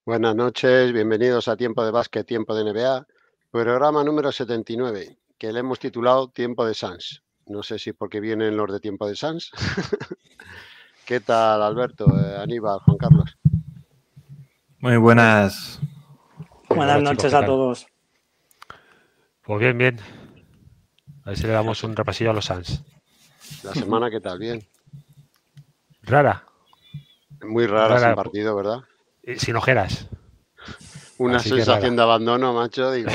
Buenas noches, bienvenidos a Tiempo de Básquet, Tiempo de NBA, programa número 79, que le hemos titulado Tiempo de Sans. No sé si porque vienen los de Tiempo de Sans. ¿Qué tal, Alberto, Aníbal, Juan Carlos? Muy buenas. Buenas Hola chicos, noches ¿qué a tal? todos. Pues bien, bien. A ver si le damos un repasillo a los Suns. La semana, ¿qué tal? Bien. Rara, Muy rara sin rara, partido, ¿verdad? sin ojeras. Una Así que sensación rara. de abandono, macho, digo.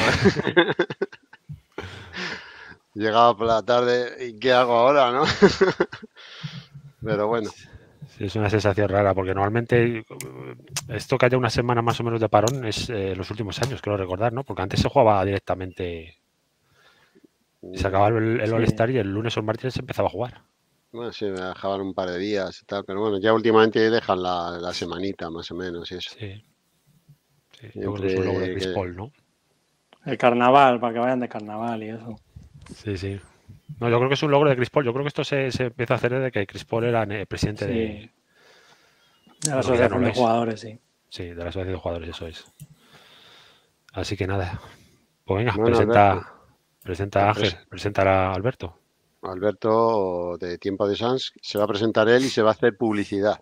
Llegaba por la tarde y ¿qué hago ahora, no? Pero bueno, Sí, es una sensación rara, porque normalmente esto que haya una semana más o menos de parón es los últimos años, creo recordar, ¿no? Porque antes se jugaba directamente, se acababa el Sí. All-Star y el lunes o el martes se empezaba a jugar. bueno, sí, me dejaban un par de días y tal, pero bueno, ya últimamente dejan la semanita más o menos y eso. Sí, sí, yo creo que es un logro de Entre Chris que Paul, ¿no? El carnaval, para que vayan de carnaval y eso. Sí, sí. No, yo creo que es un logro de Chris Paul. Yo creo que esto se empieza a hacer desde que Chris Paul era presidente de... Sí, de la Bueno, que ya no asociación lo de es. jugadores, sí. Sí, de la asociación de jugadores, eso es. Así que nada. Pues venga, bueno, Alberto, presenta a Ángel, presenta a Alberto. Alberto de Tiempo de Sans se va a presentar él y se va a hacer publicidad.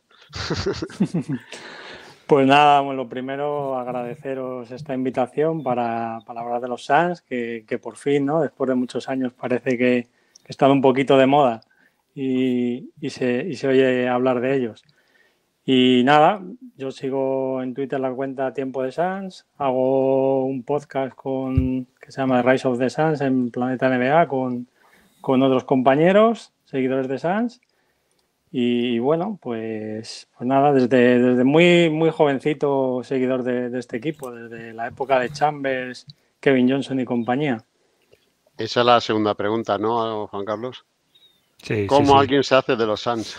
Pues nada, bueno, lo primero agradeceros esta invitación para hablar de los Suns, que por fin, ¿no? Después de muchos años parece que están un poquito de moda y se oye hablar de ellos. Y nada, yo sigo en Twitter la cuenta Tiempo de Suns, hago un podcast que se llama Rise of the Suns en Planeta NBA con otros compañeros, seguidores de Suns. Y bueno, pues nada, desde muy jovencito seguidor de este equipo, desde la época de Chambers, Kevin Johnson y compañía. Esa es la segunda pregunta, ¿no, Juan Carlos? Sí, sí, ¿Cómo sí. alguien se hace de los Sans?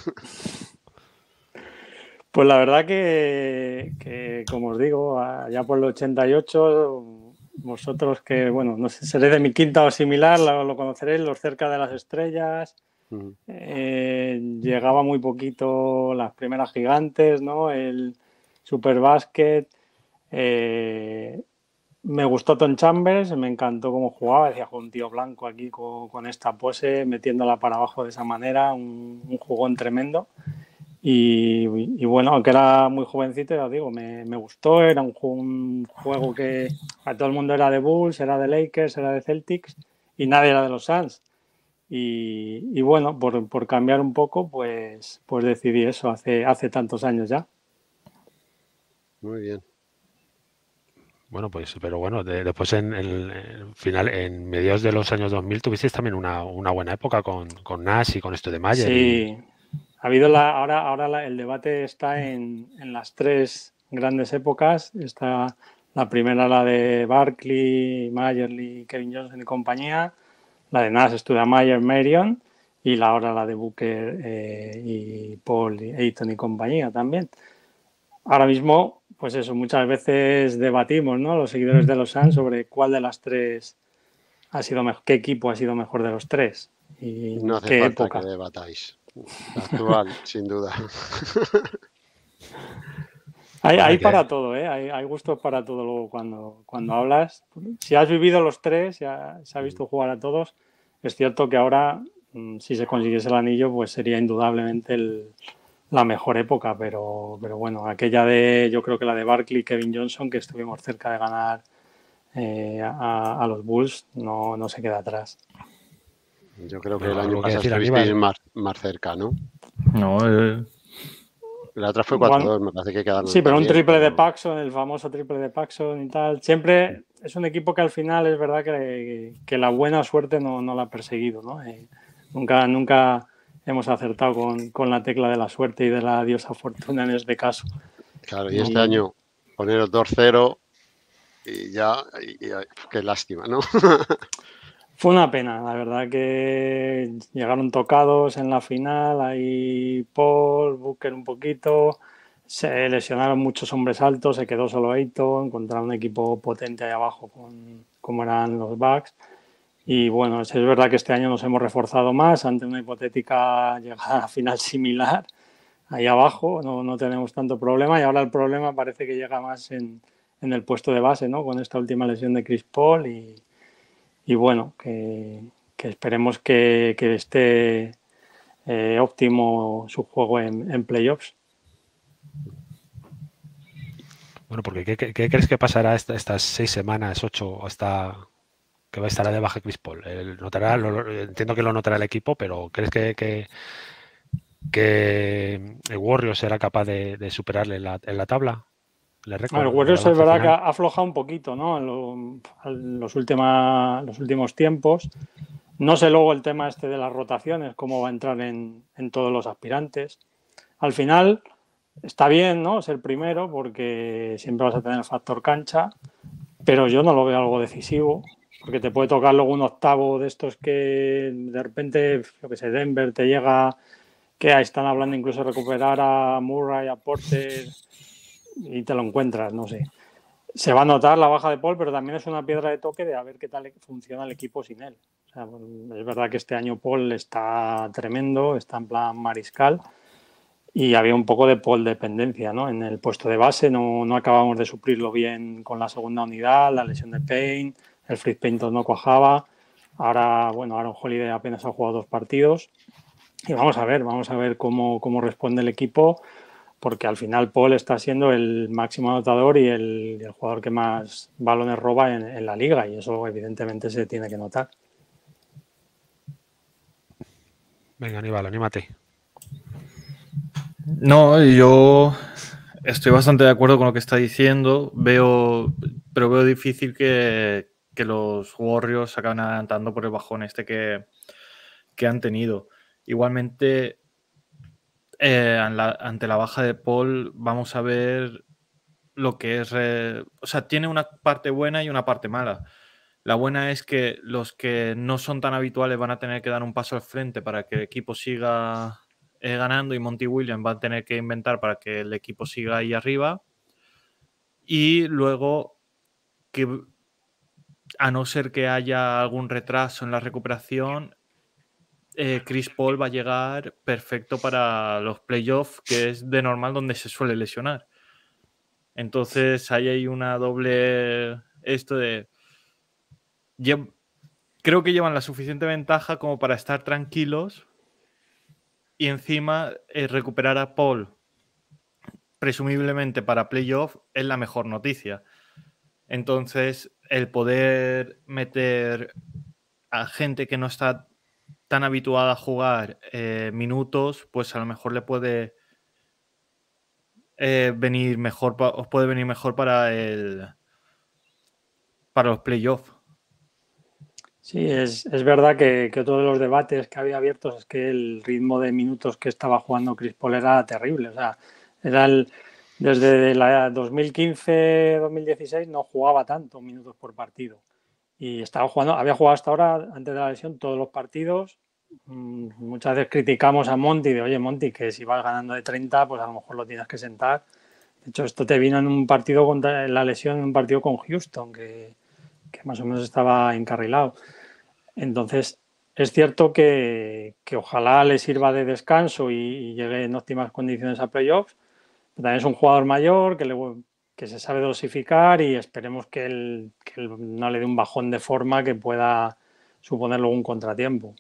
Pues la verdad que como os digo, allá por el 88, vosotros que, bueno, no sé, seréis de mi quinta o similar, lo conoceréis, los cerca de las estrellas. Llegaba muy poquito las primeras gigantes, ¿no? El Superbásquet. Me gustó Tom Chambers, me encantó cómo jugaba, decía, un tío blanco aquí con esta pose, metiéndola para abajo de esa manera, un jugón tremendo. Y bueno, aunque era muy jovencito, ya os digo, me gustó, era un juego que a todo el mundo era de Bulls, era de Lakers, era de Celtics y nadie era de los Suns. Y bueno, por cambiar un poco, pues decidí eso hace tantos años ya. Muy bien. Bueno, pues, pero bueno, después en el final, en mediados de los años 2000 tuvisteis también una buena época con Nash y con esto de Mayer y... Sí, ha habido el debate está en las tres grandes épocas. Está la primera, la de Barkley, Mayerly, Kevin Johnson y compañía. La de Nash, Stoudemire, Marion. Y ahora la de Booker y Paul, Ayton y compañía también. Ahora mismo, pues eso, muchas veces debatimos, ¿no? Los seguidores de los Suns sobre cuál de las tres ha sido mejor, qué equipo ha sido mejor de los tres No y hace qué falta que época. debatáis. La actual, sin duda. Hay que... para todo, ¿eh? Hay gustos para todo luego cuando hablas. Si has vivido los tres, ya se ha visto jugar a todos. Es cierto que ahora, si se consiguiese el anillo, pues sería indudablemente la mejor época, pero bueno, yo creo que la de Barkley y Kevin Johnson, que estuvimos cerca de ganar a los Bulls, no se queda atrás. Yo creo que el Bueno, año ¿algo que pasado decir, estuvisteis Aníbal? más cerca, ¿no? No, La otra fue Bueno, 4-2, me parece que quedaron sí, pero un también, triple de pero Paxson, el famoso triple de Paxson y tal. Siempre es un equipo que al final es verdad que la buena suerte no la ha perseguido, ¿no? Nunca hemos acertado con la tecla de la suerte y de la diosa fortuna en este caso. claro, y este Y año poneros 2-0 y ya, qué lástima, ¿no? fue una pena, la verdad que llegaron tocados en la final, ahí Paul, Booker un poquito, se lesionaron muchos hombres altos, se quedó solo Ayton, encontraron un equipo potente ahí abajo como eran los Bucks. Y bueno, es verdad que este año nos hemos reforzado más ante una hipotética llegada a final similar. ahí abajo, no tenemos tanto problema y ahora el problema parece que llega más en el puesto de base, ¿no? Con esta última lesión de Chris Paul y bueno, que esperemos que esté óptimo su juego en playoffs. Bueno, porque ¿qué crees que pasará estas 6 semanas, 8, hasta que va a estar de baja Chris Paul? Entiendo que lo notará el equipo, pero ¿crees que el Warriors será capaz de superarle en la tabla? El Warriors es verdad que ha aflojado un poquito, ¿no? En los últimos tiempos. No sé luego el tema de las rotaciones, cómo va a entrar en todos los aspirantes. Al final está bien, ¿no? Ser primero porque siempre vas a tener el factor cancha, pero yo no lo veo algo decisivo, porque te puede tocar luego un octavo de estos que de repente, yo que sé, Denver te llega, que están hablando incluso de recuperar a Murray, a Porter y te lo encuentras, no sé. Se va a notar la baja de Paul, pero también es una piedra de toque de a ver qué tal funciona el equipo sin él. O sea, es verdad que este año Paul está tremendo, está en plan mariscal y había un poco de Paul dependencia, ¿no? En el puesto de base no acabamos de suplirlo bien con la segunda unidad, la lesión de Payne, el Fritz Payton no cuajaba. Ahora, bueno, Aaron Holiday apenas ha jugado 2 partidos y vamos a ver cómo responde el equipo, porque al final Paul está siendo el máximo anotador y el jugador que más balones roba en la liga y eso evidentemente se tiene que notar. Venga, Aníbal, anímate. No, yo estoy bastante de acuerdo con lo que está diciendo, pero veo difícil que los Warriors acaben adelantando por el bajón que han tenido. Igualmente, ante la baja de Paul, vamos a ver lo que es... o sea, tiene una parte buena y una parte mala. La buena es que los que no son tan habituales van a tener que dar un paso al frente para que el equipo siga ganando y Monty Williams va a tener que inventar para que el equipo siga ahí arriba. Y luego, que a no ser que haya algún retraso en la recuperación, Chris Paul va a llegar perfecto para los playoffs, que es de normal donde se suele lesionar. Entonces ahí hay una doble... Creo que llevan la suficiente ventaja como para estar tranquilos y encima recuperar a Paul presumiblemente para playoff es la mejor noticia. Entonces, el poder meter a gente que no está tan habituada a jugar minutos, pues a lo mejor le puede venir mejor, os puede venir mejor para los playoffs. Sí, es verdad que otro de los debates que había abiertos es que el ritmo de minutos que estaba jugando Chris Paul era terrible. O sea, desde la 2015-2016 no jugaba tanto minutos por partido. Y había jugado hasta ahora, antes de la lesión, todos los partidos. Muchas veces criticamos a Monty de, oye, Monty, que si vas ganando de 30, pues a lo mejor lo tienes que sentar. De hecho, esto te vino en un partido contra la lesión, en un partido con Houston, que más o menos estaba encarrilado. Entonces, es cierto que ojalá le sirva de descanso y llegue en óptimas condiciones a playoffs. También es un jugador mayor que se sabe dosificar y esperemos que él no le dé un bajón de forma que pueda suponer luego un contratiempo.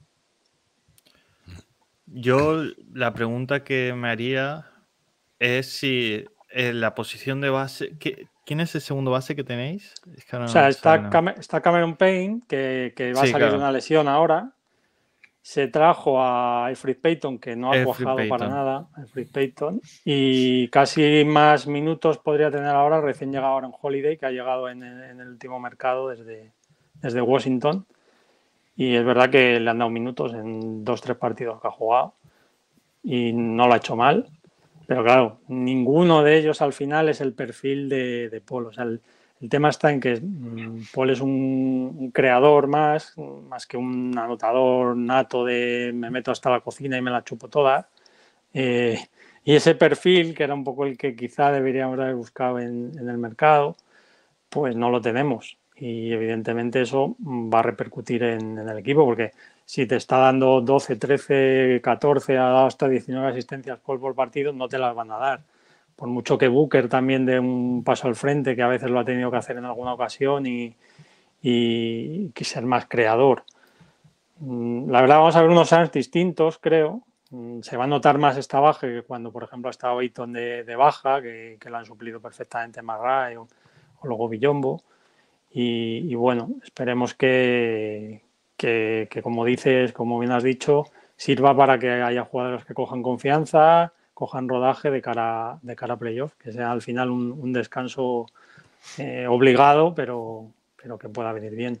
Yo la pregunta que me haría es si en la posición de base... ¿Quién es el segundo base que tenéis? Es que o sea, está Cameron Payne, que va a salir de una lesión ahora. Se trajo a Elfrid Payton, que no ha cuajado para nada, Elfrid Payton, y casi más minutos podría tener ahora el recién llegado Aaron Holiday, que ha llegado en el último mercado desde Washington. Y es verdad que le han dado minutos en 2-3 partidos que ha jugado y no lo ha hecho mal. Pero claro, ninguno de ellos al final es el perfil de Paul. O sea, el tema está en que Paul es un creador más que un anotador nato de me meto hasta la cocina y me la chupo toda. Y ese perfil, que era un poco el que quizá deberíamos haber buscado en el mercado, pues no lo tenemos. Y evidentemente eso va a repercutir en el equipo, porque si te está dando 12, 13, 14, ha dado hasta 19 asistencias por partido, no te las van a dar. Por mucho que Booker también dé un paso al frente, que a veces lo ha tenido que hacer en alguna ocasión y que ser más creador. La verdad, vamos a ver unos Suns distintos, creo. Se va a notar más esta baja que cuando, por ejemplo, ha estado Ayton de baja, que lo han suplido perfectamente McRae o luego Billombo. Y bueno, esperemos que, como dices, como bien has dicho, sirva para que haya jugadores que cojan confianza, cojan rodaje de cara a playoff, que sea al final un descanso obligado, pero que pueda venir bien.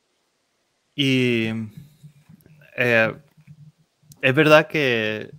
Y es verdad que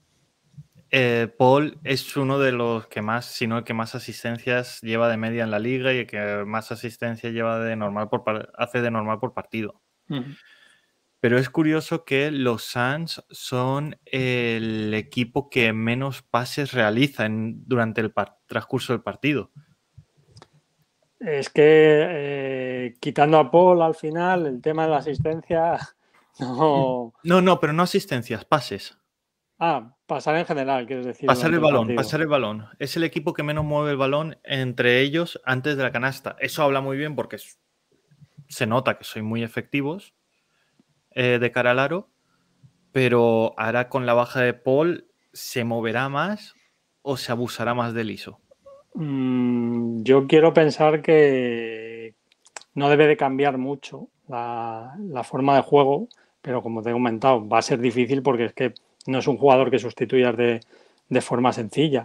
Paul es uno de los que más, si no el que más asistencias lleva de media en la liga y el que más asistencias lleva hace de normal por partido. Pero es curioso que los Suns son el equipo que menos pases realiza durante el transcurso del partido. Es que quitando a Paul al final, el tema de la asistencia no... No, pero no asistencias, pases. Pasar en general, quieres decir. Pasar el balón. Es el equipo que menos mueve el balón entre ellos antes de la canasta. Eso habla muy bien porque se nota que soy muy efectivos de cara al aro, pero ahora con la baja de Paul, ¿se moverá más o se abusará más del ISO? Yo quiero pensar que no debe de cambiar mucho la forma de juego, pero como te he comentado, va a ser difícil porque es que no es un jugador que sustituyas de forma sencilla.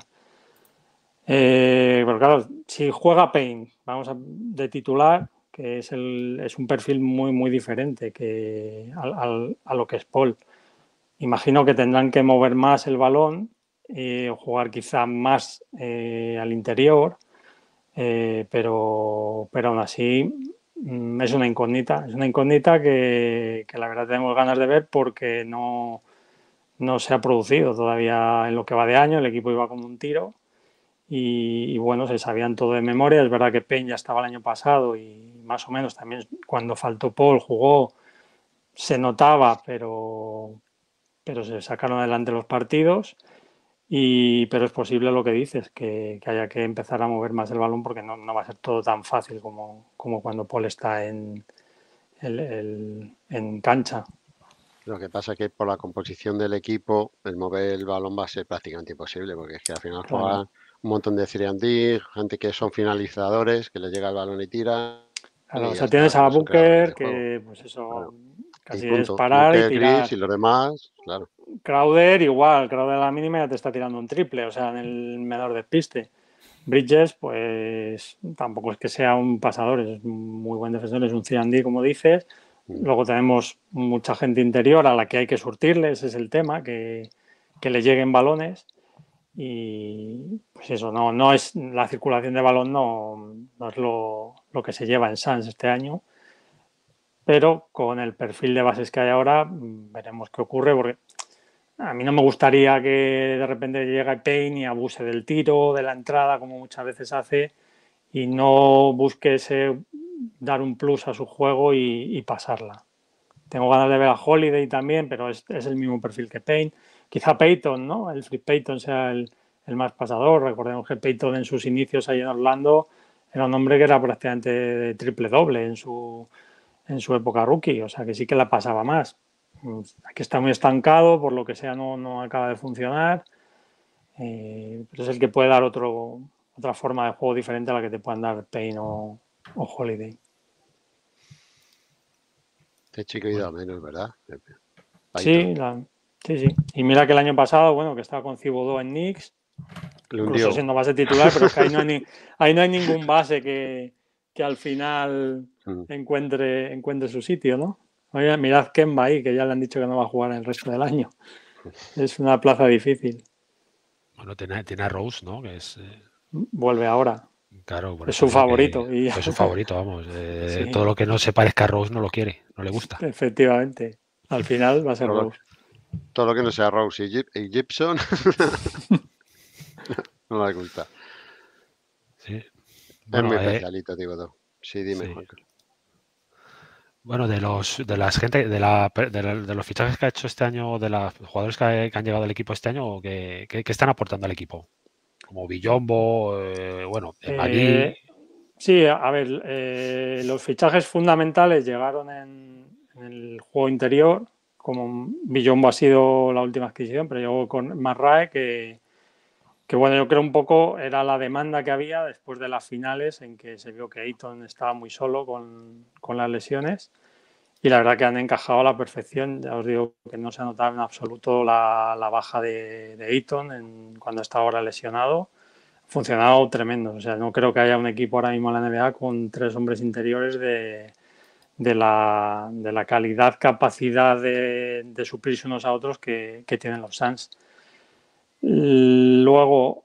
Pero claro, si juega Payne, de titular, que es un perfil muy, muy diferente a lo que es Paul. Imagino que tendrán que mover más el balón, jugar quizá más al interior, pero aún así es una incógnita. Es una incógnita que la verdad tenemos ganas de ver porque no se ha producido todavía en lo que va de año. El equipo iba como un tiro y bueno, se sabían todo de memoria. Es verdad que Payne ya estaba el año pasado y más o menos también cuando faltó Paul jugó, se notaba, pero se sacaron adelante los partidos. Pero es posible lo que dices, que haya que empezar a mover más el balón porque no va a ser todo tan fácil como cuando Paul está en cancha. Lo que pasa es que por la composición del equipo, el mover el balón va a ser prácticamente imposible, porque es que al final juegan un montón de 3&D, gente que son finalizadores, que les llega el balón y tira. Claro, y o sea, ya tienes está, a no son creadores Booker, de juego. que pues eso, Claro. casi Y punto. es parar Booker, y tirar. Chris y los demás, claro. Crowder igual, Crowder a la mínima ya te está tirando un triple, o sea, en el menor despiste. Bridges, pues tampoco es que sea un pasador, es un muy buen defensor, es un 3&D, como dices. Luego tenemos mucha gente interior a la que hay que surtirle, ese es el tema, que le lleguen balones. Y pues eso, no es la circulación de balón, no es lo que se lleva en Suns este año. Pero con el perfil de bases que hay ahora, veremos qué ocurre, porque a mí no me gustaría que de repente llegue Payne y abuse del tiro, de la entrada, como muchas veces hace, y no busque dar un plus a su juego y pasarla. Tengo ganas de ver a Holiday también, pero es el mismo perfil que Payne. Quizá Payton, ¿no? El Free Payton sea el más pasador. Recordemos que Payton en sus inicios ahí en Orlando era un hombre que era prácticamente de triple-doble en su época rookie, o sea que sí que la pasaba más. Aquí está muy estancado, por lo que sea no acaba de funcionar, pero es el que puede dar otra forma de juego diferente a la que te puedan dar Payne o Holiday. Este chico ha ido a menos, ¿verdad? Sí, sí. Y mira que el año pasado, bueno, que estaba con Thibodeau en Knicks, incluso siendo base titular, pero es que ahí no hay ningún base que al final encuentre su sitio, ¿no? Oye, mirad Kemba ahí, que ya le han dicho que no va a jugar el resto del año. Es una plaza difícil. Bueno, tiene a Rose, ¿no? Que es... Vuelve ahora. Claro, es su favorito. Es su favorito, vamos. Sí. Todo lo que no se parezca a Rose no lo quiere, no le gusta. Efectivamente. Al final va a ser Rose. Todo lo que no sea Rose y Gibson no le gusta. Sí. Bueno, es muy especialito, Thibodeau. Sí, dime, sí. Juan. Bueno, de los fichajes que ha hecho este año, de los jugadores que han llegado al equipo este año, ¿qué están aportando al equipo? Como Villombo, bueno, Magui. Sí, a ver, los fichajes fundamentales llegaron en el juego interior, como Villombo ha sido la última adquisición, pero llegó con Marrae, que bueno, yo creo un poco era la demanda que había después de las finales en que se vio que Ayton estaba muy solo con las lesiones y la verdad que han encajado a la perfección. Ya os digo que no se ha notado en absoluto la baja de Ayton cuando está ahora lesionado. Ha funcionado tremendo. O sea, no creo que haya un equipo ahora mismo en la NBA con 3 hombres interiores de la calidad, capacidad de suplirse unos a otros que tienen los Suns. Luego,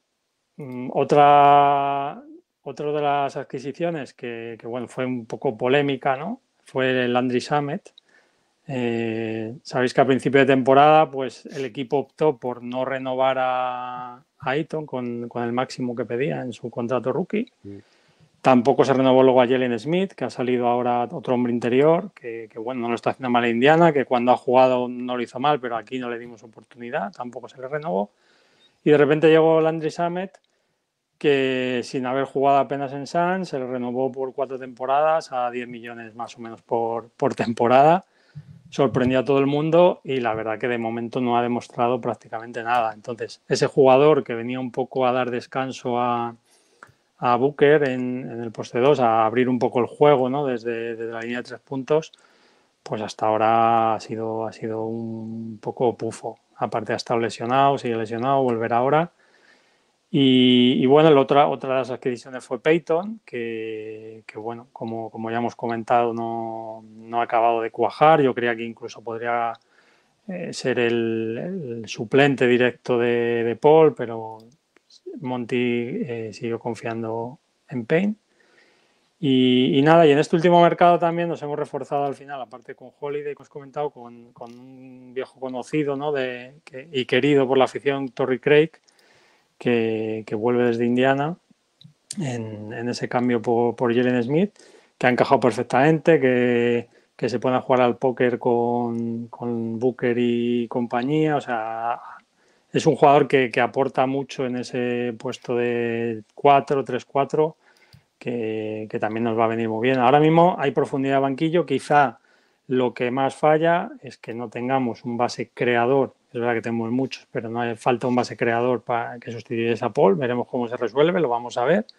otra de las adquisiciones que bueno, fue un poco polémica, ¿no? Fue el Landry Shamet. Sabéis que a principio de temporada pues el equipo optó por no renovar a Ayton con el máximo que pedía en su contrato rookie. Tampoco se renovó luego a Jalen Smith, que ha salido ahora otro hombre interior, que bueno, no lo está haciendo mal en Indiana, que cuando ha jugado no lo hizo mal, pero aquí no le dimos oportunidad, tampoco se le renovó. Y de repente llegó Landry Shamet, que sin haber jugado apenas en Suns, se le renovó por 4 temporadas a 10 millones más o menos por temporada. Sorprendió a todo el mundo y la verdad que de momento no ha demostrado prácticamente nada. Entonces, ese jugador que venía un poco a dar descanso a Booker en el poste 2, a abrir un poco el juego, ¿no? Desde la línea de 3 puntos, pues hasta ahora ha sido un poco pufo. Aparte ha estado lesionado, sigue lesionado, volverá ahora. Y bueno, otra de las adquisiciones fue Peyton, que bueno, como ya hemos comentado, no ha acabado de cuajar. Yo creía que incluso podría ser el suplente directo de Paul, pero Monty siguió confiando en Payne. Y nada, y en este último mercado también nos hemos reforzado al final, aparte con Holiday, que os he comentado, con un viejo conocido, ¿no? Y querido por la afición, Torrey Craig, que vuelve desde Indiana en ese cambio por Jalen Smith, que ha encajado perfectamente, que se pone a jugar al póker con Booker y compañía. O sea, es un jugador que aporta mucho en ese puesto de 4-3-4, que también nos va a venir muy bien. Ahora mismo hay profundidad de banquillo, quizá lo que más falla es que no tengamos un base creador. Es verdad que tenemos muchos, pero no hace falta un base creador para que sustituyese a Paul. Veremos cómo se resuelve, lo vamos a ver.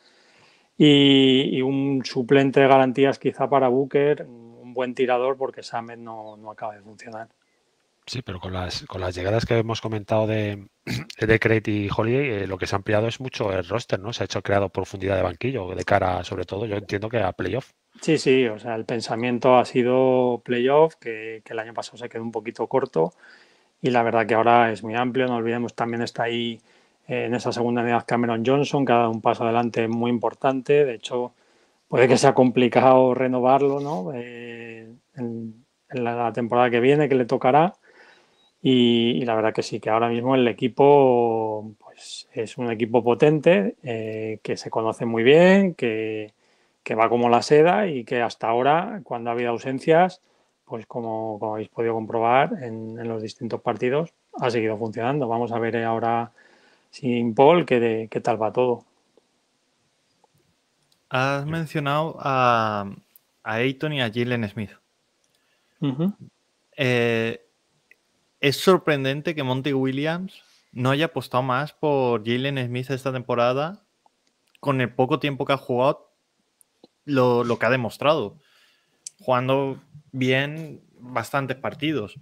Y un suplente de garantías quizá para Booker, un buen tirador, porque Shamet no acaba de funcionar. Sí, pero con las llegadas que hemos comentado de Craig y Holiday, lo que se ha ampliado es mucho el roster, ¿no? Se ha creado profundidad de banquillo de cara, sobre todo, yo entiendo que a playoff. Sí, o sea, el pensamiento ha sido playoff, que el año pasado se quedó un poquito corto y la verdad que ahora es muy amplio. No olvidemos, también está ahí en esa segunda unidad Cameron Johnson, que ha dado un paso adelante muy importante. De hecho, puede que sea complicado renovarlo, ¿no? En la temporada que viene, que le tocará. Y la verdad que sí, que ahora mismo el equipo pues, es un equipo potente, que se conoce muy bien, que va como la seda y que hasta ahora, cuando ha habido ausencias, pues como habéis podido comprobar en los distintos partidos, ha seguido funcionando. Vamos a ver ahora sin Paul qué tal va todo. Has mencionado a Ayton y a Jalen Smith. Es sorprendente que Monty Williams no haya apostado más por Jalen Smith esta temporada, con el poco tiempo que ha jugado, lo que ha demostrado, jugando bien bastantes partidos.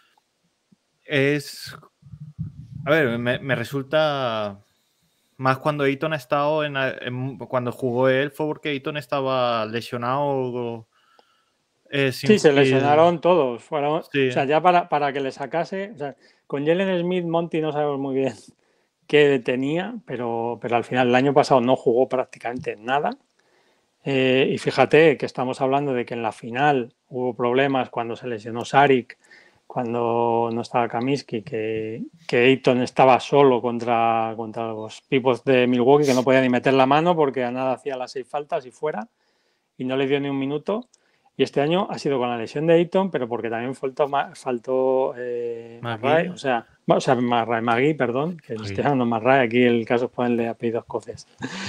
A ver, me resulta más cuando Ayton ha estado cuando jugó él fue porque Ayton estaba lesionado. Sí, se lesionaron todos. Sí. O sea, ya para que le sacase. O sea, con Jalen Smith, Monty no sabemos muy bien qué tenía, pero al final el año pasado no jugó prácticamente nada. Y fíjate que estamos hablando de que en la final hubo problemas cuando se lesionó Saric, cuando no estaba Kaminsky, que Ayton estaba solo contra los pipos de Milwaukee, que no podía ni meter la mano porque a nada hacía las 6 faltas y fuera, y no le dio ni un minuto. Y este año ha sido con la lesión de Ayton, pero porque también faltó Marray, o sea, Magui, perdón, que le estoy llamando Marray, aquí el caso es ponerle apellidos coces.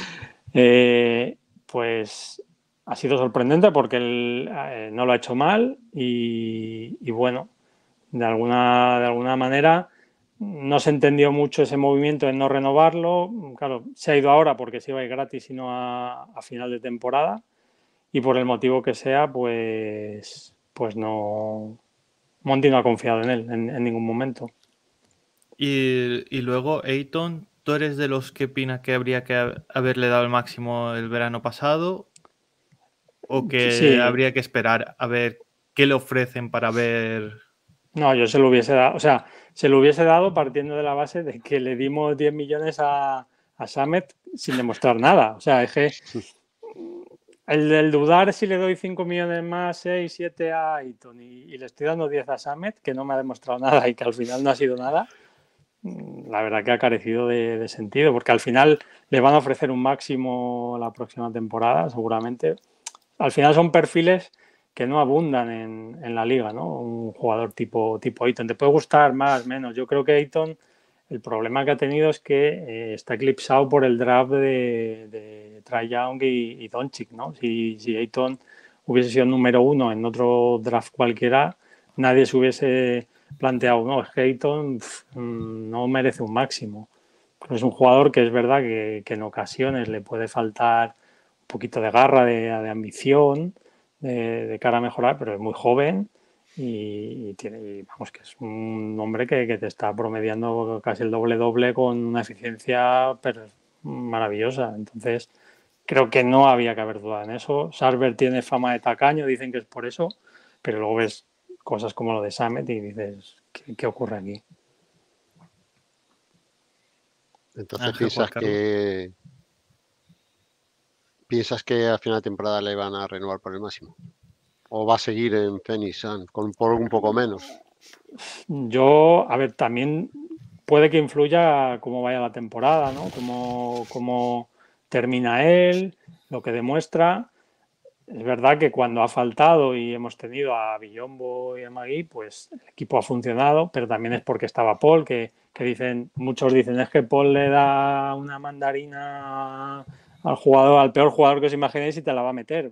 Pues ha sido sorprendente porque él no lo ha hecho mal y bueno, de alguna manera no se entendió mucho ese movimiento de no renovarlo. Claro, se ha ido ahora porque se iba a ir gratis y no a final de temporada. Y por el motivo que sea, pues no. Monty no ha confiado en él en ningún momento. Y luego, Ayton, ¿tú eres de los que opina que habría que haberle dado el máximo el verano pasado? ¿O que Sí. habría que esperar a ver qué le ofrecen para ver? No, yo se lo hubiese dado. O sea, se lo hubiese dado partiendo de la base de que le dimos 10 millones a Samet sin demostrar nada. O sea, es que el dudar si le doy 5 millones más, 6, 7 a Ayton y le estoy dando 10 a Samet, que no me ha demostrado nada y que al final no ha sido nada, la verdad que ha carecido de sentido, porque al final le van a ofrecer un máximo la próxima temporada, seguramente. Al final son perfiles que no abundan en la liga, ¿no? Un jugador tipo Ayton. Te puede gustar más, menos. Yo creo que Ayton, el problema que ha tenido es que está eclipsado por el draft de Trae Young y Doncic, ¿no? Si Ayton hubiese sido número 1 en otro draft cualquiera, nadie se hubiese planteado, no, es que Ayton no merece un máximo. Pero es un jugador que es verdad que en ocasiones le puede faltar un poquito de garra, de ambición, de cara a mejorar, pero es muy joven y vamos, que es un hombre que te está promediando casi el doble con una eficiencia maravillosa. Entonces, creo que no había que haber dudado en eso. Sarver tiene fama de tacaño, dicen que es por eso, pero luego ves cosas como lo de Samet y dices, ¿qué ocurre aquí? Entonces piensas que al final de temporada le van a renovar por el máximo. ¿O va a seguir en Phoenix Sun por un poco menos? Yo, a ver, también puede que influya cómo vaya la temporada, ¿no? Cómo termina él, lo que demuestra. Es verdad que cuando ha faltado y hemos tenido a Billombo y a Magui, pues el equipo ha funcionado, pero también es porque estaba Paul, que muchos dicen es que Paul le da una mandarina al peor jugador que os imaginéis y te la va a meter.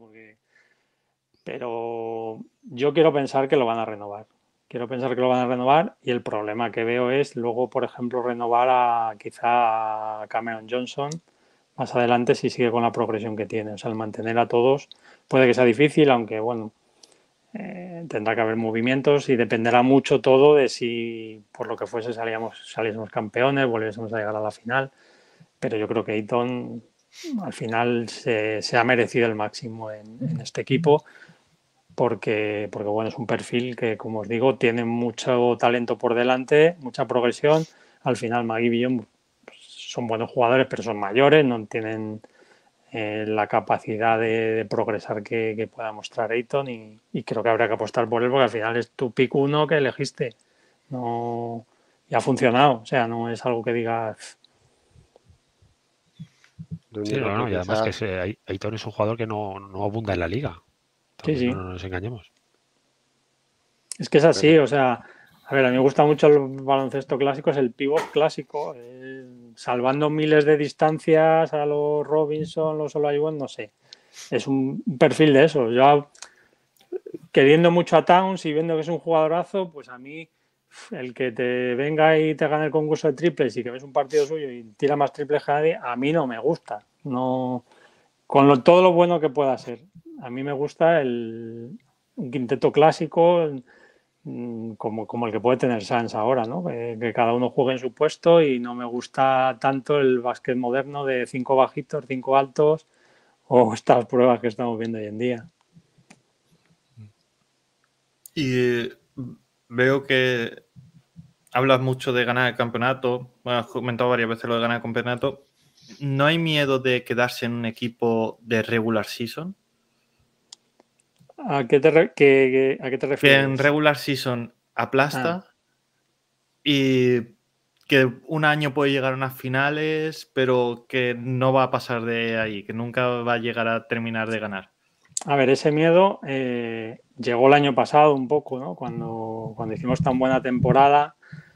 Pero yo quiero pensar que lo van a renovar. Quiero pensar que lo van a renovar y el problema que veo es luego, por ejemplo, renovar quizá a Cameron Johnson más adelante si sigue con la progresión que tiene. O sea, el mantener a todos puede que sea difícil, aunque bueno, tendrá que haber movimientos y dependerá mucho todo de si por lo que fuese saliésemos campeones, volviésemos a llegar a la final. Pero yo creo que Ayton al final se ha merecido el máximo en este equipo porque bueno, es un perfil que, como os digo, tiene mucho talento por delante, mucha progresión. Al final Magui y Billon son buenos jugadores, pero son mayores, no tienen la capacidad de progresar que pueda mostrar Ayton y creo que habrá que apostar por él porque al final es tu pick 1 que elegiste. No, y ha funcionado, o sea, no es algo que digas. Sí, no, y además que Ayton es un jugador que no abunda en la liga. Sí. No nos engañemos. Es que es así, o sea, a ver, a mí me gusta mucho el baloncesto clásico, es el pívot clásico, salvando miles de distancias a los Robinson, los Olajuwon, no sé. Es un perfil de eso. Yo, queriendo mucho a Towns y viendo que es un jugadorazo, pues a mí el que te venga y te gane el concurso de triples y que ves un partido suyo y tira más triples que nadie, a mí no me gusta. No, todo lo bueno que pueda ser. A mí me gusta un quinteto clásico como el que puede tener Sans ahora, ¿no? Que cada uno juegue en su puesto y no me gusta tanto el básquet moderno de 5 bajitos, 5 altos o estas pruebas que estamos viendo hoy en día. Y veo que hablas mucho de ganar el campeonato. Bueno, has comentado varias veces lo de ganar el campeonato. ¿No hay miedo de quedarse en un equipo de regular season? ¿A qué te refieres? Que en regular season aplasta y que un año puede llegar a unas finales, pero que no va a pasar de ahí, que nunca va a llegar a terminar de ganar. A ver, ese miedo llegó el año pasado un poco, ¿no? Cuando hicimos tan buena temporada,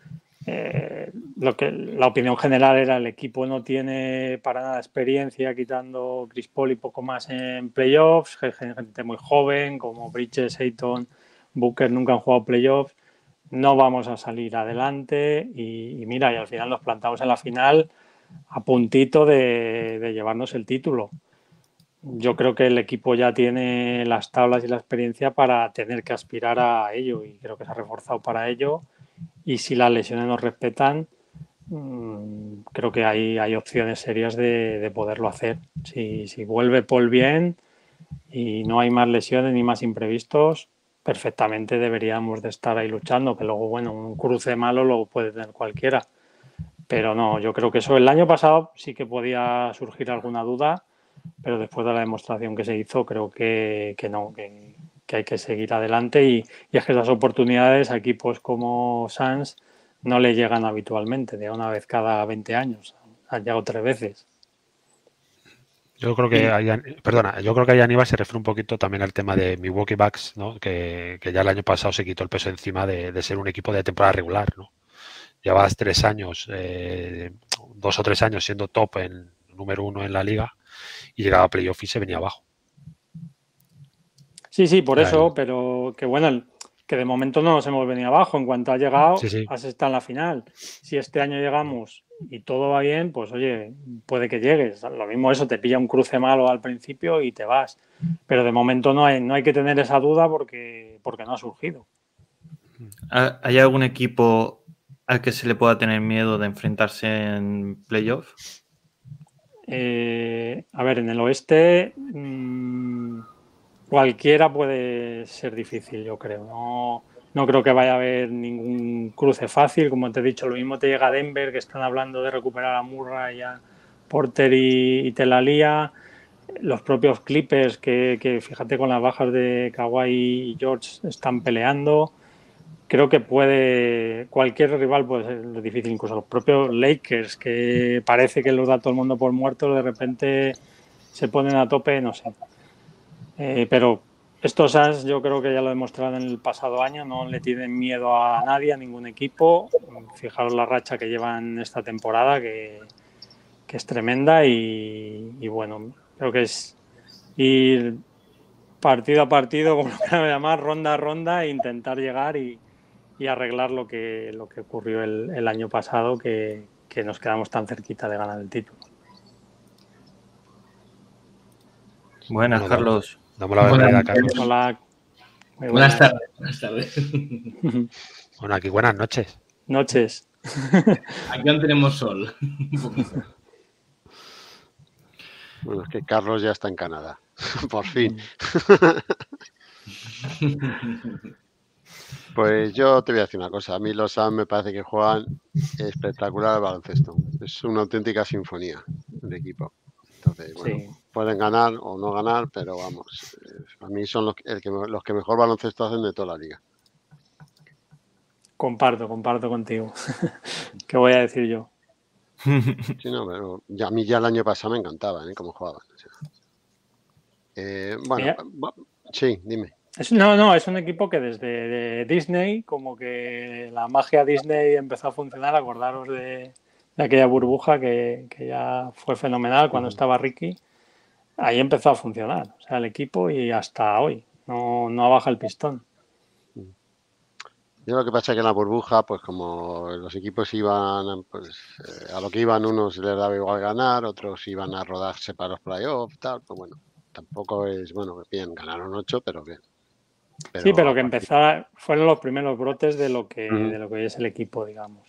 la opinión general era el equipo no tiene para nada experiencia, quitando Chris Paul y poco más en playoffs, gente muy joven como Bridges, Ayton, Booker nunca han jugado playoffs, no vamos a salir adelante y mira, y al final nos plantamos en la final a puntito de llevarnos el título. Yo creo que el equipo ya tiene las tablas y la experiencia para tener que aspirar a ello y creo que se ha reforzado para ello. Y si las lesiones nos respetan, creo que hay opciones serias de poderlo hacer. Si vuelve Paul bien y no hay más lesiones ni más imprevistos, perfectamente deberíamos de estar ahí luchando, que luego, bueno, un cruce malo lo puede tener cualquiera. Pero no, yo creo que eso el año pasado sí que podía surgir alguna duda, pero después de la demostración que se hizo, creo que no, que hay que seguir adelante y es que esas oportunidades a equipos como Suns no le llegan habitualmente, de una vez cada 20 años, han llegado 3 veces. Yo creo que yo creo que ahí Aníbal se refiere un poquito también al tema de Milwaukee Bucks, ¿no? Que ya el año pasado se quitó el peso encima de ser un equipo de temporada regular, ¿no? Llevabas 3 años, 2 o 3 años siendo top en número 1 en la liga y llegaba a playoff y se venía abajo. Sí, por eso, pero que bueno, que de momento no nos hemos venido abajo. En cuanto ha llegado, has estado en la final. Si este año llegamos y todo va bien, pues oye, puede que llegues. Lo mismo eso, te pilla un cruce malo al principio y te vas. Pero de momento no hay que tener esa duda porque no ha surgido. ¿Hay algún equipo al que se le pueda tener miedo de enfrentarse en playoff? A ver, en el oeste cualquiera puede ser difícil, yo creo. No creo que vaya a haber ningún cruce fácil. Como te he dicho, lo mismo te llega a Denver, que están hablando de recuperar a Murray, a Porter y te la lía. Los propios Clippers, que fíjate con las bajas de Kawhi y George están peleando. Creo que cualquier rival puede ser difícil, incluso los propios Lakers, que parece que los da todo el mundo por muertos, de repente se ponen a tope, no sé. Pero estos Suns yo creo que ya lo demostraron en el pasado año, no le tienen miedo a nadie, a ningún equipo. Fijaros la racha que llevan esta temporada, que es tremenda y bueno, creo que es ir partido a partido, como lo quieran llamar, ronda a ronda e intentar llegar y arreglar lo que ocurrió el año pasado, que nos quedamos tan cerquita de ganar el título. Buenas, Carlos. Damos la bienvenida a Carlos. Hola. Buenas tardes. Buenas tardes. Bueno, aquí buenas noches. Noches. Aquí aún tenemos sol. Bueno, es que Carlos ya está en Canadá. Por fin. Pues yo te voy a decir una cosa. A mí los Suns me parece que juegan espectacular al baloncesto. Es una auténtica sinfonía de equipo. Entonces, bueno, sí, pueden ganar o no ganar, pero vamos, a mí son los que mejor baloncesto hacen de toda la liga. Comparto contigo. ¿Qué voy a decir yo? Sí, no, pero a mí ya el año pasado me encantaba, cómo jugaban. O sea. Bueno, sí, dime. Es un equipo que desde Disney, como que la magia Disney empezó a funcionar. Acordaros de aquella burbuja que ya fue fenomenal cuando estaba Ricky. Ahí empezó a funcionar, o sea, el equipo, y hasta hoy no baja el pistón. Yo lo que pasa es que en la burbuja, pues como los equipos iban, pues a lo que iban, unos les daba igual ganar, otros iban a rodarse para los playoffs, tal, pues bueno, tampoco es, bueno, bien, ganaron 8, pero bien. Sí, pero que fueron los primeros brotes de lo que hoy es el equipo, digamos.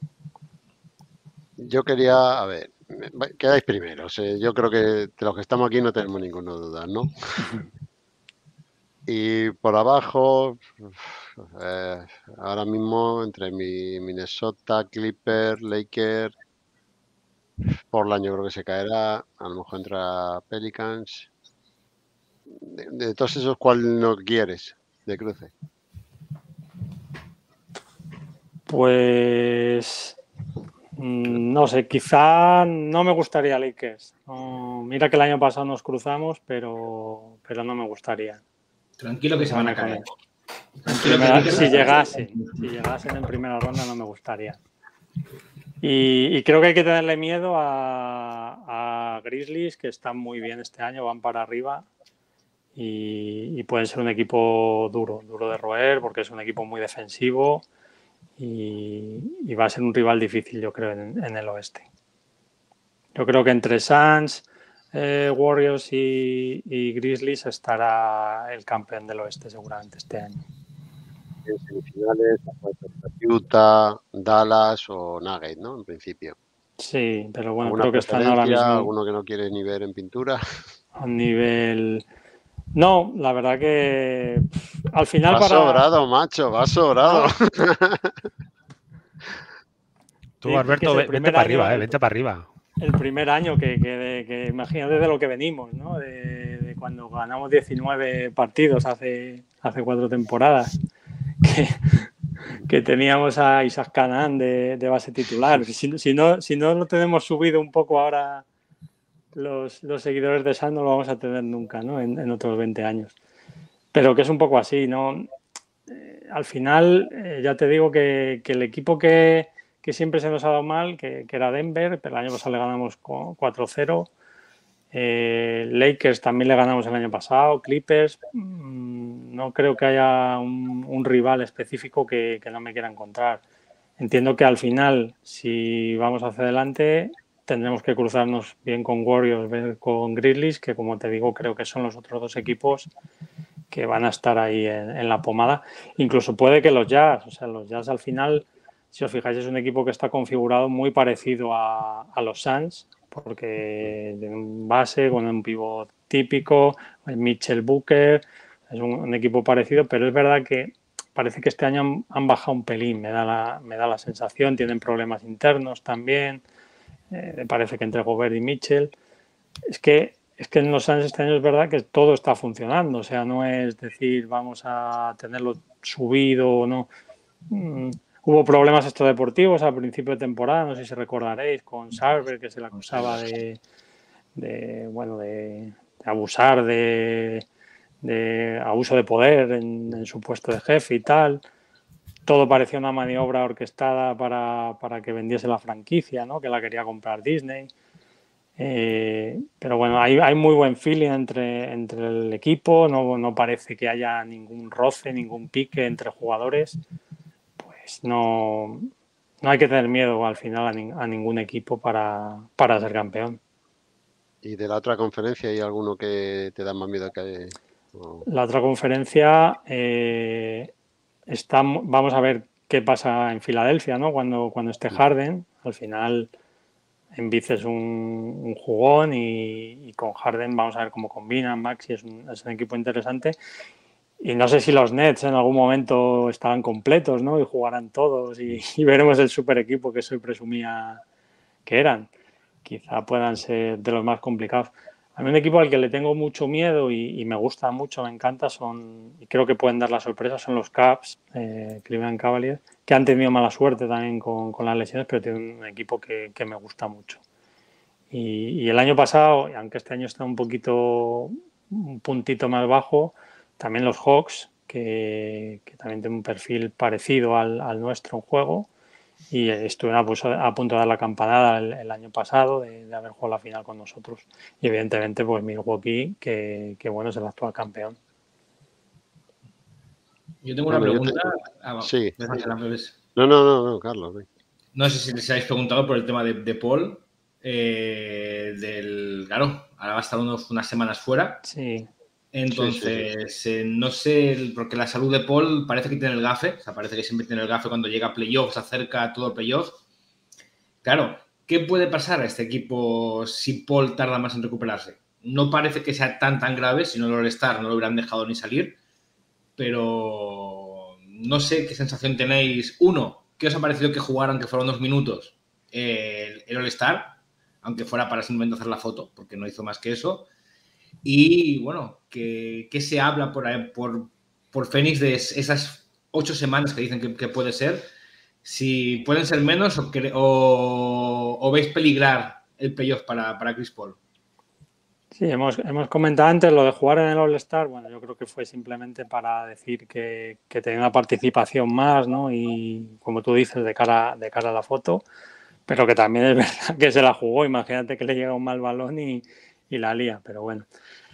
Yo quería, a ver, quedáis primeros. Yo creo que de los que estamos aquí no tenemos ninguna duda, ¿no? Y por abajo, ahora mismo entre Minnesota, Clippers, Lakers, Portland yo creo que se caerá, a lo mejor entra Pelicans. De todos esos, ¿cuál no quieres de cruce? Pues No sé, quizá no me gustaría Lakers. No, mira que el año pasado nos cruzamos, pero no me gustaría. Tranquilo que se van a caer. Si llegasen en primera ronda no me gustaría. Y creo que hay que tenerle miedo a Grizzlies, que están muy bien este año, van para arriba y pueden ser un equipo duro de roer, porque es un equipo muy defensivo y va a ser un rival difícil, yo creo, en el oeste. Yo creo que entre Suns, Warriors y Grizzlies estará el campeón del oeste seguramente este año. En semifinales, Utah, Dallas o Nuggets, ¿no? En principio. Sí, pero bueno, ¿alguna creo que están ahora mismo... ¿Alguno que no quieres ni ver en pintura? A nivel... No, la verdad que al final va sobrado, macho, va sobrado. Tú, Alberto, vente para arriba, vente para arriba. El primer año que imagínate de lo que venimos, ¿no? De cuando ganamos 19 partidos hace 4 temporadas. Que teníamos a Isaac Canaan de base titular. Si no lo tenemos subido un poco ahora los seguidores de Suns, no lo vamos a tener nunca, ¿no? En otros 20 años. Pero que es un poco así, ¿no? Al final, ya te digo que el equipo que siempre se nos ha dado mal, que era Denver, pero el año pasado le ganamos 4-0. Lakers también le ganamos el año pasado, Clippers. No creo que haya un rival específico que no me quiera encontrar. Entiendo que al final, si vamos hacia adelante, tendremos que cruzarnos bien con Warriors, bien con Grizzlies, que como te digo, creo que son los otros dos equipos que van a estar ahí en la pomada. Incluso puede que los Jazz, o sea, los Jazz al final, si os fijáis, es un equipo que está configurado muy parecido a los Suns, porque tiene un base con un pivot típico, Mitchell Booker, es un equipo parecido, pero es verdad que parece que este año han bajado un pelín, me da la sensación, tienen problemas internos también, me parece que entre Gobert y Mitchell. Es que en los Suns este año es verdad que todo está funcionando, o sea, no es decir vamos a tenerlo subido o no. Hubo problemas extradeportivos al principio de temporada, no sé si recordaréis, con Sarver, que se le acusaba de abusar de abuso de poder en su puesto de jefe y tal. Todo parecía una maniobra orquestada para que vendiese la franquicia, ¿no? Que la quería comprar Disney. Pero bueno, hay muy buen feeling entre el equipo, no parece que haya ningún roce, ningún pique entre jugadores. Pues no hay que tener miedo al final a ningún equipo para ser campeón. ¿Y de la otra conferencia hay alguno que te da más miedo que...? La otra conferencia vamos a ver qué pasa en Filadelfia, ¿no? Cuando esté Harden, al final Embiid es un jugón y con Harden vamos a ver cómo combinan. Maxi es un equipo interesante. Y no sé si los Nets en algún momento estarán completos, ¿no? Y jugarán todos y veremos el super equipo que se presumía que eran. Quizá puedan ser de los más complicados. A mí un equipo al que le tengo mucho miedo y me gusta mucho, me encanta, y creo que pueden dar la sorpresa, son los Cavs, Cleveland Cavaliers, que han tenido mala suerte también con las lesiones, pero tienen un equipo que me gusta mucho. Y el año pasado, aunque este año está un puntito más bajo, también los Hawks, que también tienen un perfil parecido al nuestro en juego, y estuvieron a punto de dar la campanada el año pasado de haber jugado la final con nosotros. Y evidentemente pues Milwaukee, que bueno, es el actual campeón. Yo tengo una pregunta. Sí. No, Carlos. No sé si les habéis preguntado por el tema de Paul. Claro, ahora va a estar unas semanas fuera. Sí. Entonces, no sé, porque la salud de Paul parece que tiene el gafe, o sea, parece que siempre tiene el gafe cuando llega a playoffs, se acerca todo el playoff. Claro, ¿qué puede pasar a este equipo si Paul tarda más en recuperarse? No parece que sea tan grave, si no lo All-Star no lo hubieran dejado ni salir, pero no sé qué sensación tenéis. Uno, ¿qué os ha parecido que jugaran, que fueron 2 minutos el All-Star? Aunque fuera para simplemente hacer la foto, porque no hizo más que eso. Y bueno, ¿qué se habla por Phoenix de esas 8 semanas que dicen que puede ser? si pueden ser menos o veis peligrar el playoff para Chris Paul. Sí, hemos comentado antes lo de jugar en el All-Star. Bueno, yo creo que fue simplemente para decir que tenía una participación más, ¿no? Y como tú dices, de cara a la foto, pero que también es verdad que se la jugó. Imagínate que le llega un mal balón y la lía, pero bueno.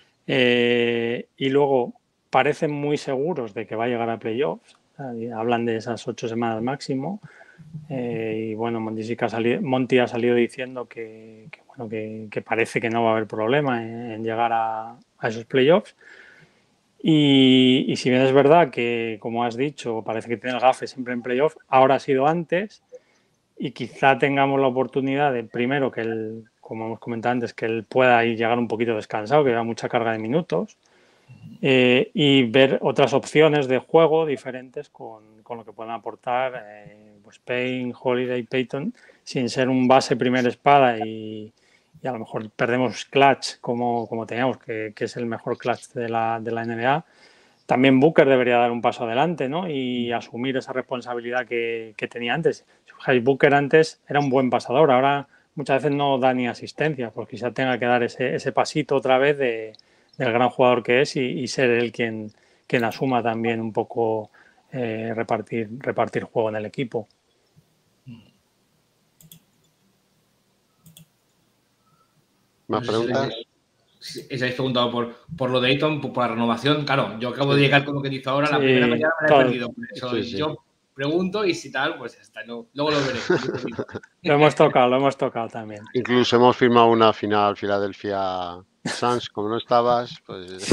Y luego parecen muy seguros de que va a llegar a playoffs. Hablan de esas 8 semanas máximo. Y bueno, Monty ha salido diciendo que parece que no va a haber problema en llegar a esos playoffs. Y si bien es verdad que, como has dicho, parece que tiene el gafe siempre en playoffs, ahora ha sido antes y quizá tengamos la oportunidad de, primero, que él, como hemos comentado antes, que él pueda ir llegar un poquito descansado, que lleva mucha carga de minutos, y ver otras opciones de juego diferentes con lo que pueden aportar pues Payne, Holiday, Payton, sin ser un base primer espada y a lo mejor perdemos clutch como teníamos, que es el mejor clutch de la NBA. También Booker debería dar un paso adelante, ¿no? Y asumir esa responsabilidad que tenía antes. Booker antes era un buen pasador, ahora muchas veces no da ni asistencia, pues quizá tenga que dar ese pasito otra vez del gran jugador que es y ser él quien asuma también un poco repartir juego en el equipo. ¿Más preguntas? Si habéis preguntado por lo de Ayton, por la renovación. Claro, yo acabo de llegar con lo que dice ahora, la primera mañana me la he perdido. Por eso yo pregunto y si tal, pues hasta luego lo veré. Lo hemos tocado también. Incluso hemos firmado una final Filadelfia Suns, como no estabas, pues...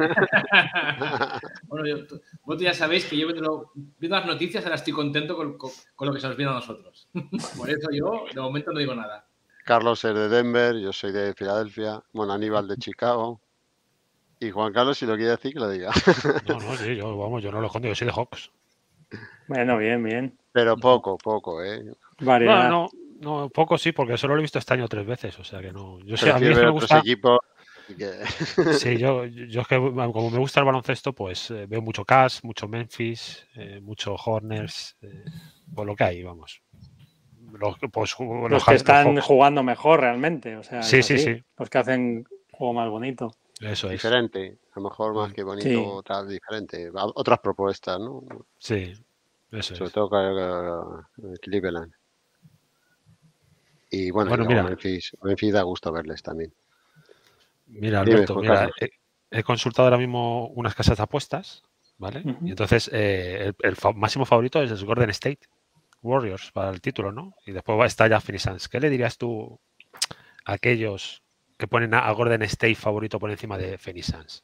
Bueno, vosotros ya sabéis que yo viendo las noticias ahora estoy contento con lo que se nos viene a nosotros. Por eso yo de momento no digo nada. Carlos es de Denver, yo soy de Filadelfia, bueno, Aníbal de Chicago. Y Juan Carlos, si lo quiere decir, que lo diga. No, sí, yo no lo escondo, yo soy de Hawks. Bueno, bien. Pero poco, ¿eh? Variedad. Bueno, no, poco sí, porque solo lo he visto este año 3 veces, o sea que no. Yo sé, a mí me gusta. Equipos que... Sí, yo es que como me gusta el baloncesto, pues veo mucho Cavs, mucho Memphis, mucho Hornets, por lo que hay, vamos. Los que están jugando mejor realmente, o sea, sí. Los que hacen juego más bonito. Eso es. Diferente, a lo mejor más que bonito, tal, diferente. Otras propuestas, ¿no? Sí, eso Sobre todo Cleveland. Y bueno mira, Memphis da gusto verles también. Mira, Alberto, he consultado ahora mismo unas casas de apuestas, ¿vale? Y entonces el máximo favorito es Golden State Warriors para el título, ¿no? Y después está ya Phoenix Suns. ¿Qué le dirías tú a aquellos que ponen a Golden State favorito por encima de Phoenix Suns?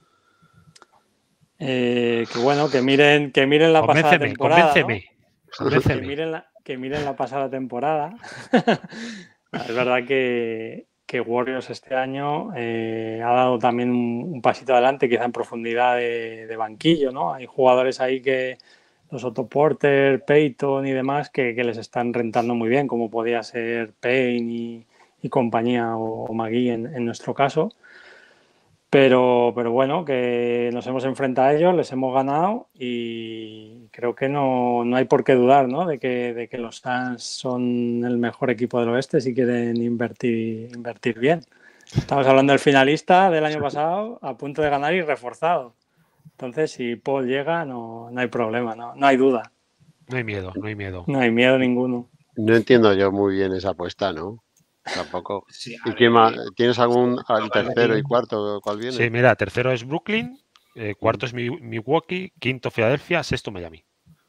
Que miren la pasada temporada. Convénceme. Que miren la pasada temporada. Es verdad que Warriors este año ha dado también un pasito adelante, quizá en profundidad de banquillo, ¿no? Hay jugadores ahí que los Otto Porter, Payton y demás que les están rentando muy bien, como podía ser Payne y compañía o McGee en nuestro caso. Pero bueno, que nos hemos enfrentado a ellos, les hemos ganado y creo que no hay por qué dudar, ¿no? de que los Suns son el mejor equipo del oeste si quieren invertir bien. Estamos hablando del finalista del año pasado, a punto de ganar y reforzado. Entonces, si Paul llega, no hay problema, no hay duda. No hay miedo. No hay miedo ninguno. No entiendo yo muy bien esa apuesta, ¿no? Tampoco. Sí, ¿Y quién más? ¿Tienes algún tercero y cuarto? ¿Cuál viene? Sí, mira, tercero es Brooklyn, cuarto es Milwaukee, quinto Filadelfia, sexto Miami.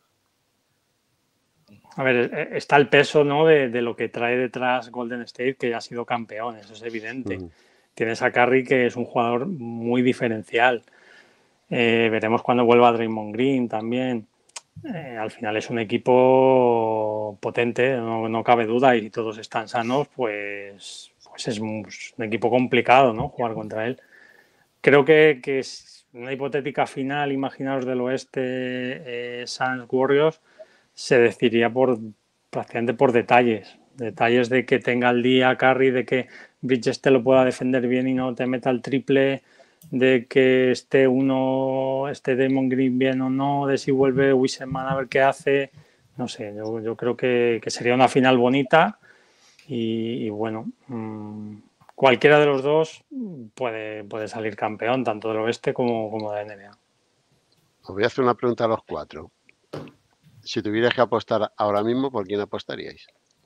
A ver, está el peso, ¿no? de lo que trae detrás Golden State, que ya ha sido campeón, eso es evidente. Tienes a Curry, que es un jugador muy diferencial. Veremos cuando vuelva Draymond Green también. Al final es un equipo potente, no cabe duda, y si todos están sanos, pues es un equipo complicado, ¿no? Jugar contra él. Creo que es una hipotética final, imaginaos del oeste, Suns Warriors, se decidiría prácticamente por detalles de que tenga el día Curry, de que Bridges te lo pueda defender bien y no te meta el triple, de que esté Damon Green bien o no, de si vuelve Wiseman a ver qué hace. no sé, yo creo que sería una final bonita y bueno, cualquiera de los dos puede salir campeón, tanto del oeste como de la NBA. Os voy a hacer una pregunta a los 4. Si tuvierais que apostar ahora mismo, ¿por quién apostaríais?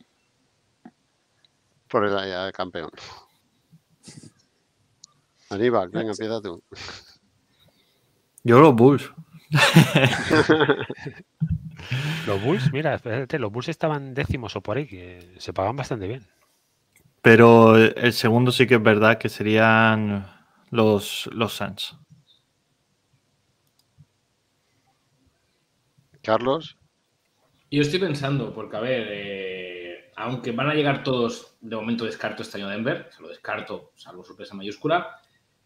Por el campeón. Aníbal, venga, empieza tú. Yo los Bulls. Los Bulls, mira, espérate, los Bulls estaban décimos o por ahí, que se pagan bastante bien. Pero el segundo sí que es verdad que serían los Suns. Carlos. Yo estoy pensando, porque a ver, aunque van a llegar todos, de momento descarto este año Denver, se lo descarto, salvo sorpresa mayúscula,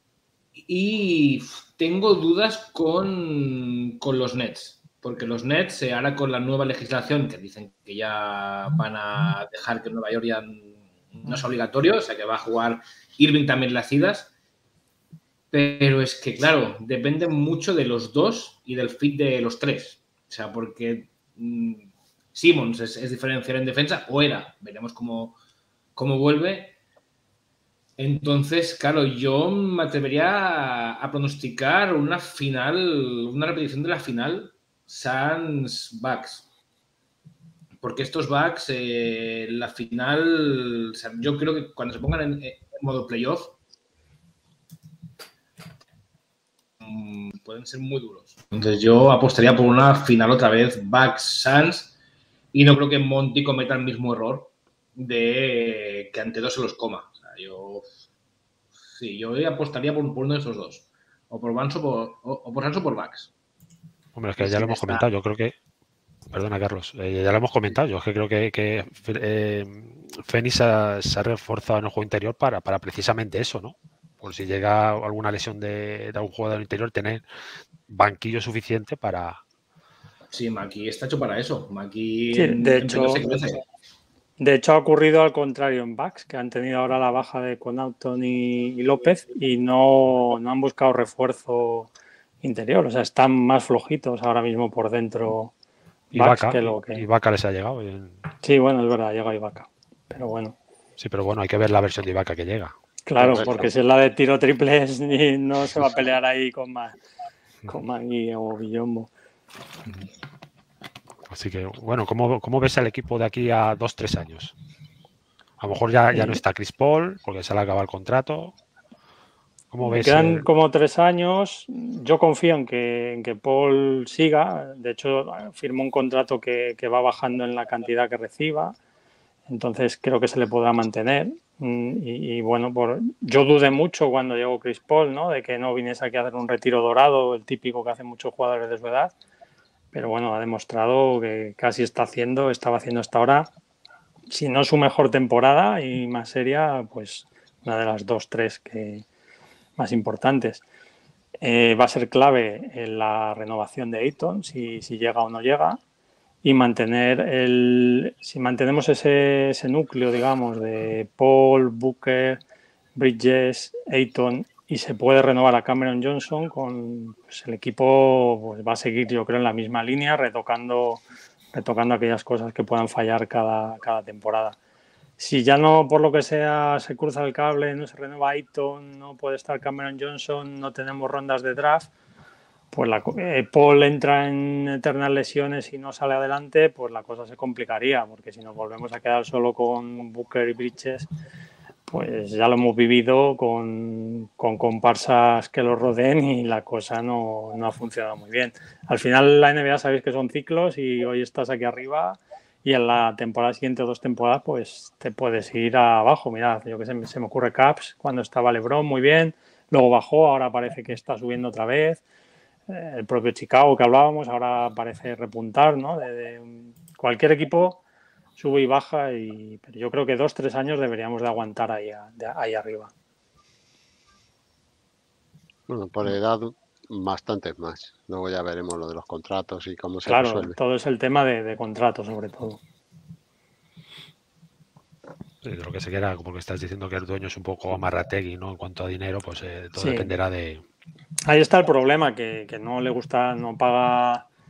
y tengo dudas con los Nets, porque los Nets, ahora con la nueva legislación, que dicen que ya van a dejar que en Nueva York ya no es obligatorio, o sea que va a jugar Irving también las idas, pero es que, claro, depende mucho de los dos y del fit de los tres, o sea, porque Simmons es diferencial en defensa, o era, veremos cómo vuelve. Entonces, claro, yo me atrevería a pronosticar una final, una repetición de la final Suns-Bucks. Porque estos Bucks, la final, o sea, yo creo que cuando se pongan en modo playoff, pueden ser muy duros. Entonces yo apostaría por una final otra vez Bucks-Suns y no creo que Monty cometa el mismo error de que ante dos se los coma. O sea, yo apostaría por uno de esos dos. O por Suns o por Bucks. Hombre, es que ya lo hemos comentado. Yo creo que... Perdona, Carlos. Ya lo hemos comentado. Yo es que creo que Phoenix se ha reforzado en el juego interior para precisamente eso, ¿no? Por si llega alguna lesión de algún jugador interior, tener banquillo suficiente para... Sí, Maki está hecho para eso. Maki, sí, de hecho, ha ocurrido al contrario en Bucks, que han tenido ahora la baja de Connaughton y López y no han buscado refuerzo interior. O sea, están más flojitos ahora mismo por dentro. Ibaka les ha llegado. Sí, bueno, es verdad, llega Ibaka. Pero bueno. Sí, pero bueno, hay que ver la versión de Ibaka que llega. Claro, porque si es la de tiro triples no se va a pelear ahí con Magui o Villombo. Así que, bueno, ¿cómo ves al equipo de aquí a 2-3 años? A lo mejor ya no está Chris Paul, porque se le acaba el contrato. ¿Cómo ves? Quedan como 3 años. Yo confío en que Paul siga. De hecho, firmó un contrato que va bajando en la cantidad que reciba. Entonces, creo que se le podrá mantener. Y bueno, yo dudé mucho cuando llegó Chris Paul, ¿no? De que no viniese aquí a hacer un retiro dorado, el típico que hacen muchos jugadores de su edad. Pero bueno, ha demostrado que casi estaba haciendo hasta ahora, si no su mejor temporada y más seria, pues una de las 2-3 más importantes. Va a ser clave en la renovación de Ayton, si llega o no llega, y si mantenemos ese núcleo, digamos, de Paul, Booker, Bridges, Ayton, y se puede renovar a Cameron Johnson, pues el equipo pues va a seguir, yo creo, en la misma línea, retocando aquellas cosas que puedan fallar cada temporada. Si ya no, por lo que sea, se cruza el cable, no se renueva Ayton, no puede estar Cameron Johnson, no tenemos rondas de draft, pues Paul entra en eternas lesiones y no sale adelante, pues la cosa se complicaría, porque si nos volvemos a quedar solo con Booker y Bridges, pues ya lo hemos vivido con comparsas que los rodeen y la cosa no ha funcionado muy bien. Al final la NBA sabéis que son ciclos y hoy estás aquí arriba y en la temporada siguiente o 2 temporadas pues te puedes ir abajo. Mirad, yo que sé, se me ocurre Caps cuando estaba LeBron muy bien, luego bajó, ahora parece que está subiendo otra vez. El propio Chicago que hablábamos ahora parece repuntar, ¿no? De cualquier equipo sube y baja, pero yo creo que 2-3 años deberíamos de aguantar ahí arriba. Bueno, por edad, bastantes más. Luego ya veremos lo de los contratos y cómo se resuelve. Claro, todo es el tema de contratos, sobre todo. Sí, de lo que se quiera, porque estás diciendo que el dueño es un poco amarrategui, ¿no? En cuanto a dinero, pues todo dependerá de... Ahí está el problema, que no le gusta, no paga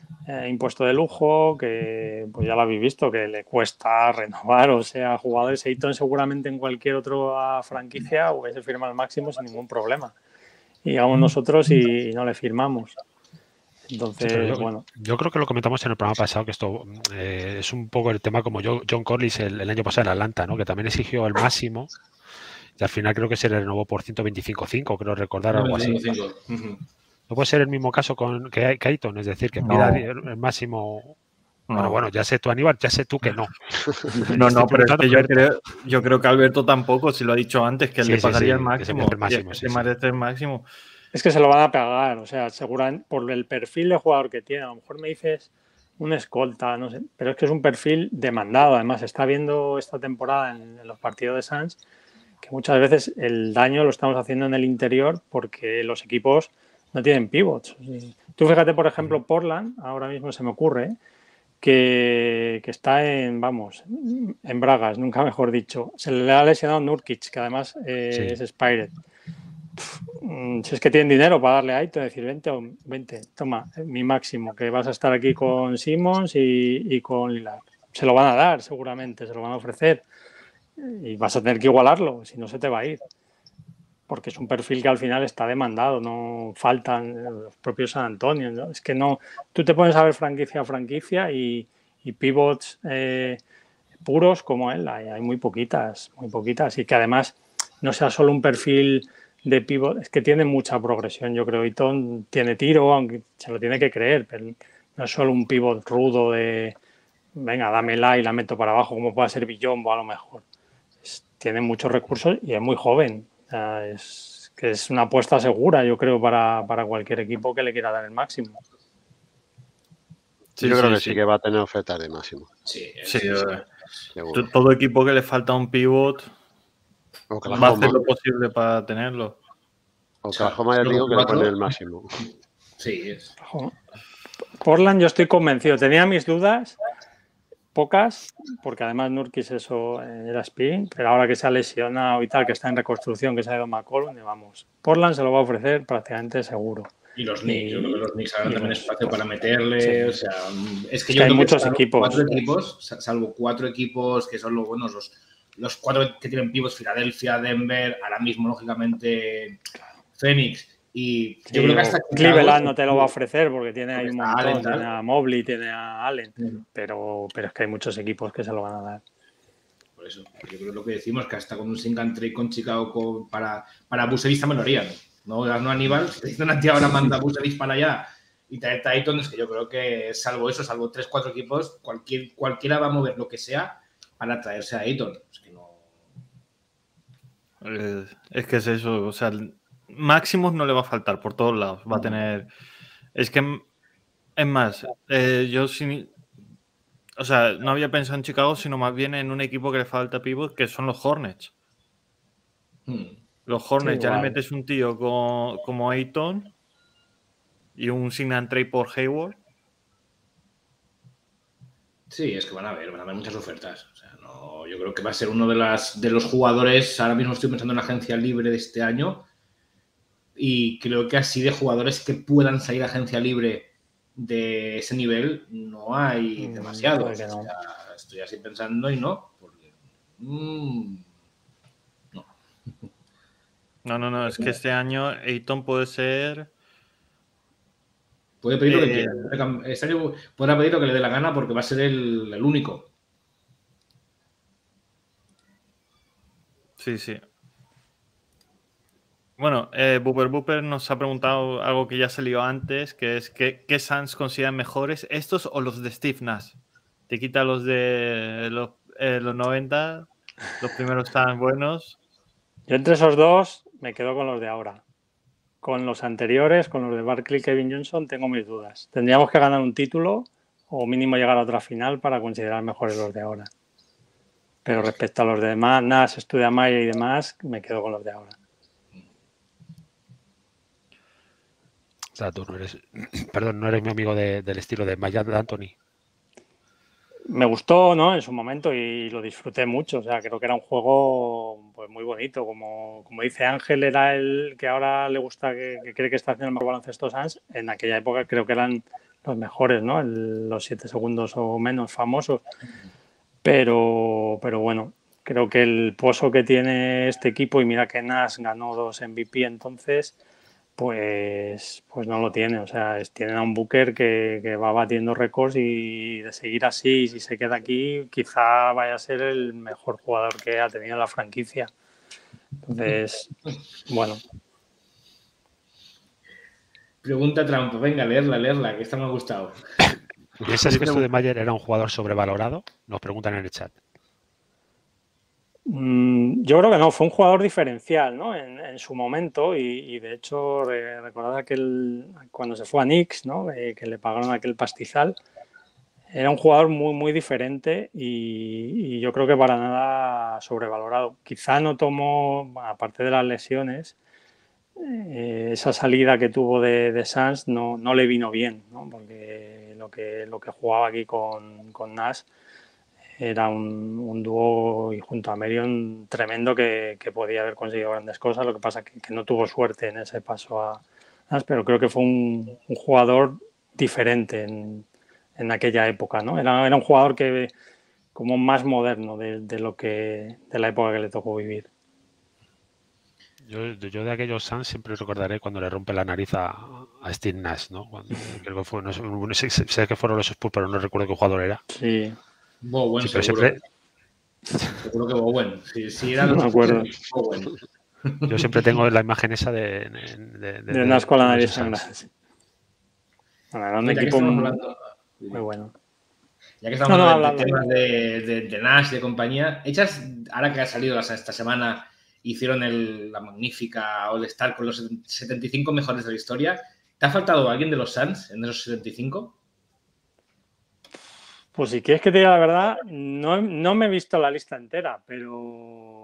impuesto de lujo, que pues ya lo habéis visto, que le cuesta renovar. O sea, jugadores Ayton seguramente en cualquier otra franquicia hubiese firmado el máximo sin ningún problema. Y llegamos nosotros y no le firmamos. Entonces, bueno. Yo creo que lo comentamos en el programa pasado, que esto es un poco el tema como John Collins el año pasado en Atlanta, ¿no? Que también exigió el máximo y al final creo que se le renovó por 125.5, creo recordar algo así. ¿No puede ser el mismo caso que Ayton? Es decir, que pida el máximo... No. Bueno, ya sé tú, Aníbal, ya sé tú que no. No, pero es que yo creo que Alberto tampoco, si lo ha dicho antes, que él le pagaría el máximo. Se merece el máximo. Es que se lo van a pagar, o sea, seguramente por el perfil de jugador que tiene. A lo mejor me dices un escolta, no sé, pero es que es un perfil demandado. Además, está viendo esta temporada en los partidos de Suns que muchas veces el daño lo estamos haciendo en el interior porque los equipos no tienen pivots. Tú fíjate, por ejemplo, Portland, ahora mismo se me ocurre, que está en bragas, nunca mejor dicho. Se le ha lesionado Nurkic, que además es Spirit. Si es que tienen dinero para darle a Ayton, decir, vente, toma, mi máximo, que vas a estar aquí con Simmons y con Lillard. Se lo van a dar, seguramente, se lo van a ofrecer. Y vas a tener que igualarlo, si no se te va a ir. Porque es un perfil que al final está demandado, no faltan los propios San Antonio, ¿no? Es que no, tú te pones a ver franquicia a franquicia y pivots puros como él, hay muy poquitas, y que además no sea solo un perfil de pivot, es que tiene mucha progresión, yo creo. Ayton tiene tiro, aunque se lo tiene que creer, pero no es solo un pivot rudo de venga, dámela y la meto para abajo, como pueda ser Billombo a lo mejor. Tiene muchos recursos y es muy joven. Es una apuesta segura, yo creo, para cualquier equipo que le quiera dar el máximo. Yo creo que sí que va a tener ofertas de máximo. Sí. Todo equipo que le falta un pivot va a hacer lo posible para tenerlo. Oklahoma ya digo que le pone el máximo. Sí. Portland yo estoy convencido. Tenía mis dudas, pocas, porque además Nurkic eso era spin, pero ahora que se ha lesionado y tal, que está en reconstrucción, que se ha ido McCollum, vamos, Portland se lo va a ofrecer prácticamente seguro. Y los Knicks, yo creo que los Knicks harán también espacio para meterle. Sí. O sea, es que yo hay creo muchos que equipos. 4 equipos, salvo 4 equipos que son los buenos, los 4 que tienen pivots, Filadelfia, Denver, ahora mismo, lógicamente, Phoenix. Y yo creo que hasta Cleveland no te lo va a ofrecer porque tiene ahí un montón, Allen, tiene a Mobley, tiene a Allen, pero es que hay muchos equipos que se lo van a dar. Por eso, yo creo que lo que decimos que hasta con un single trade con Chicago para Vucevic me lo harían. No Aníbal, si te dicen a ti ahora manda Vucevic para allá y trae Ayton, es que yo creo que salvo 3-4 equipos, cualquiera va a mover lo que sea para traerse a Ayton. Es que no. Es que es eso, o sea, máximos no le va a faltar por todos lados. Va a tener. Es que es más, yo sí. O sea, no había pensado en Chicago, sino más bien en un equipo que le falta pivot, que son los Hornets. Los Hornets ya le metes un tío como Ayton y un sign and trade por Hayward. Sí, es que van a haber muchas ofertas. O sea, no, yo creo que va a ser uno de los jugadores. Ahora mismo estoy pensando en la agencia libre de este año. Y creo que así de jugadores que puedan salir a agencia libre de ese nivel no hay demasiados. No. O sea, estoy así pensando y no. Porque, No, es que este año Ayton puede ser... Puede pedir lo que quiera. Este año podrá pedir lo que le dé la gana porque va a ser el único. Sí. Bueno, Booper nos ha preguntado algo que ya salió antes, que es ¿qué Suns consideran mejores, estos o los de Steve Nash? Te quita los de los 90, los primeros Suns buenos. Yo entre esos dos me quedo con los de ahora. Con los anteriores, con los de Barkley y Kevin Johnson, tengo mis dudas. Tendríamos que ganar un título o mínimo llegar a otra final para considerar mejores los de ahora. Pero respecto a los de Nash, Stoudemire y demás, me quedo con los de ahora. O sea, tú no eres mi amigo del estilo de Maya D'Antoni. Me gustó, ¿no? En su momento y lo disfruté mucho. O sea, creo que era un juego pues muy bonito. Como dice Ángel, era el que ahora le gusta, que cree que está haciendo el mejor baloncesto Suns. En aquella época creo que eran mejores, ¿no? Los 7 segundos o menos famosos. Pero bueno, creo que el pozo que tiene este equipo, y mira que Nash ganó 2 MVP entonces, pues no lo tiene. O sea, tienen a un Booker que va batiendo récords, y de seguir así, si se queda aquí, quizá vaya a ser el mejor jugador que ha tenido la franquicia. Entonces, bueno. Pregunta trampa, venga, leerla, que esta me ha gustado. ¿Piensas que Stoudemire era un jugador sobrevalorado? Nos preguntan en el chat. Yo creo que no, fue un jugador diferencial, ¿no? En su momento, y de hecho recordad cuando se fue a Knicks, ¿no? Que le pagaron aquel pastizal. Era un jugador muy, muy diferente, y yo creo que para nada sobrevalorado. Quizá no tomó, aparte de las lesiones, esa salida que tuvo de Suns no le vino bien, ¿no? Porque lo que jugaba aquí con Nash era un dúo, y junto a Merion tremendo, que podía haber conseguido grandes cosas. Lo que pasa que no tuvo suerte en ese paso a Nash, pero creo que fue un jugador diferente en aquella época, ¿no? Era un jugador que como más moderno de la época que le tocó vivir. Yo de aquellos Suns siempre recordaré cuando le rompe la nariz a Steve Nash, ¿no? Creo que fue, no sé que fueron los Spurs, pero no recuerdo qué jugador era. Sí. Bowen, sí, pero seguro. Siempre... Seguro que Bowen. Si era no me acuerdo. Bowen. Yo siempre tengo la imagen esa de Nash con la nariz sangrada. Bueno, era un equipo muy bueno. Ya que estamos hablando de temas de Nash, de compañía, ahora que ha salido esta semana, hicieron la magnífica All-Star con los 75 mejores de la historia. ¿Te ha faltado alguien de los Suns en esos 75? Pues si quieres que te diga la verdad, no me he visto la lista entera, pero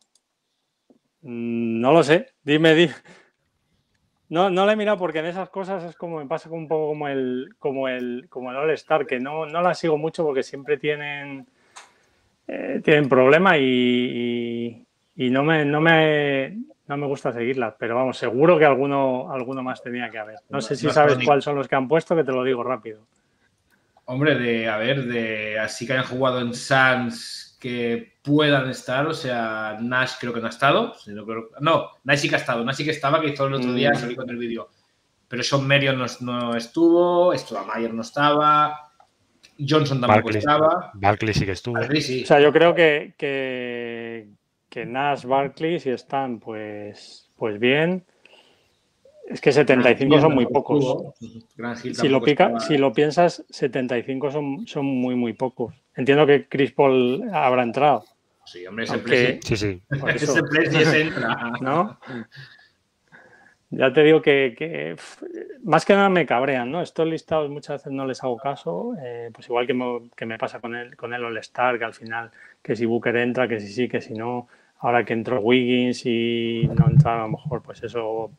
no lo sé. Dime. No la he mirado, porque en esas cosas es como me pasa un poco como el All-Star, que no la sigo mucho porque siempre tienen problemas, y no me gusta seguirlas, pero vamos, seguro que alguno más tenía que haber. No sé si sabes cuáles son los que han puesto, que te lo digo rápido. Hombre, así que hayan jugado en Suns que puedan estar, o sea, Nash creo que no ha estado. No, Nash sí que ha estado, Nash sí que estaba, que hizo el otro día, salí con el vídeo. Pero Sean Marion no estuvo, Stoudemire no estaba, Johnson tampoco estaba. Barkley sí que estuvo. Barkley, sí. O sea, yo creo que Nash, Barkley, si están, pues bien. Es que 75 son muy pocos. Si lo piensas, 75 son muy, muy pocos. Entiendo que Chris Paul habrá entrado. Sí, hombre, ese sí. Ese Presi entra. ¿No? Ya te digo que más que nada me cabrean, ¿no? Estos listados muchas veces no les hago caso, pues igual que me pasa con el All-Star, que al final, que si Booker entra, que si sí, que si no. Ahora que entró Wiggins y no entra, a lo mejor, pues eso,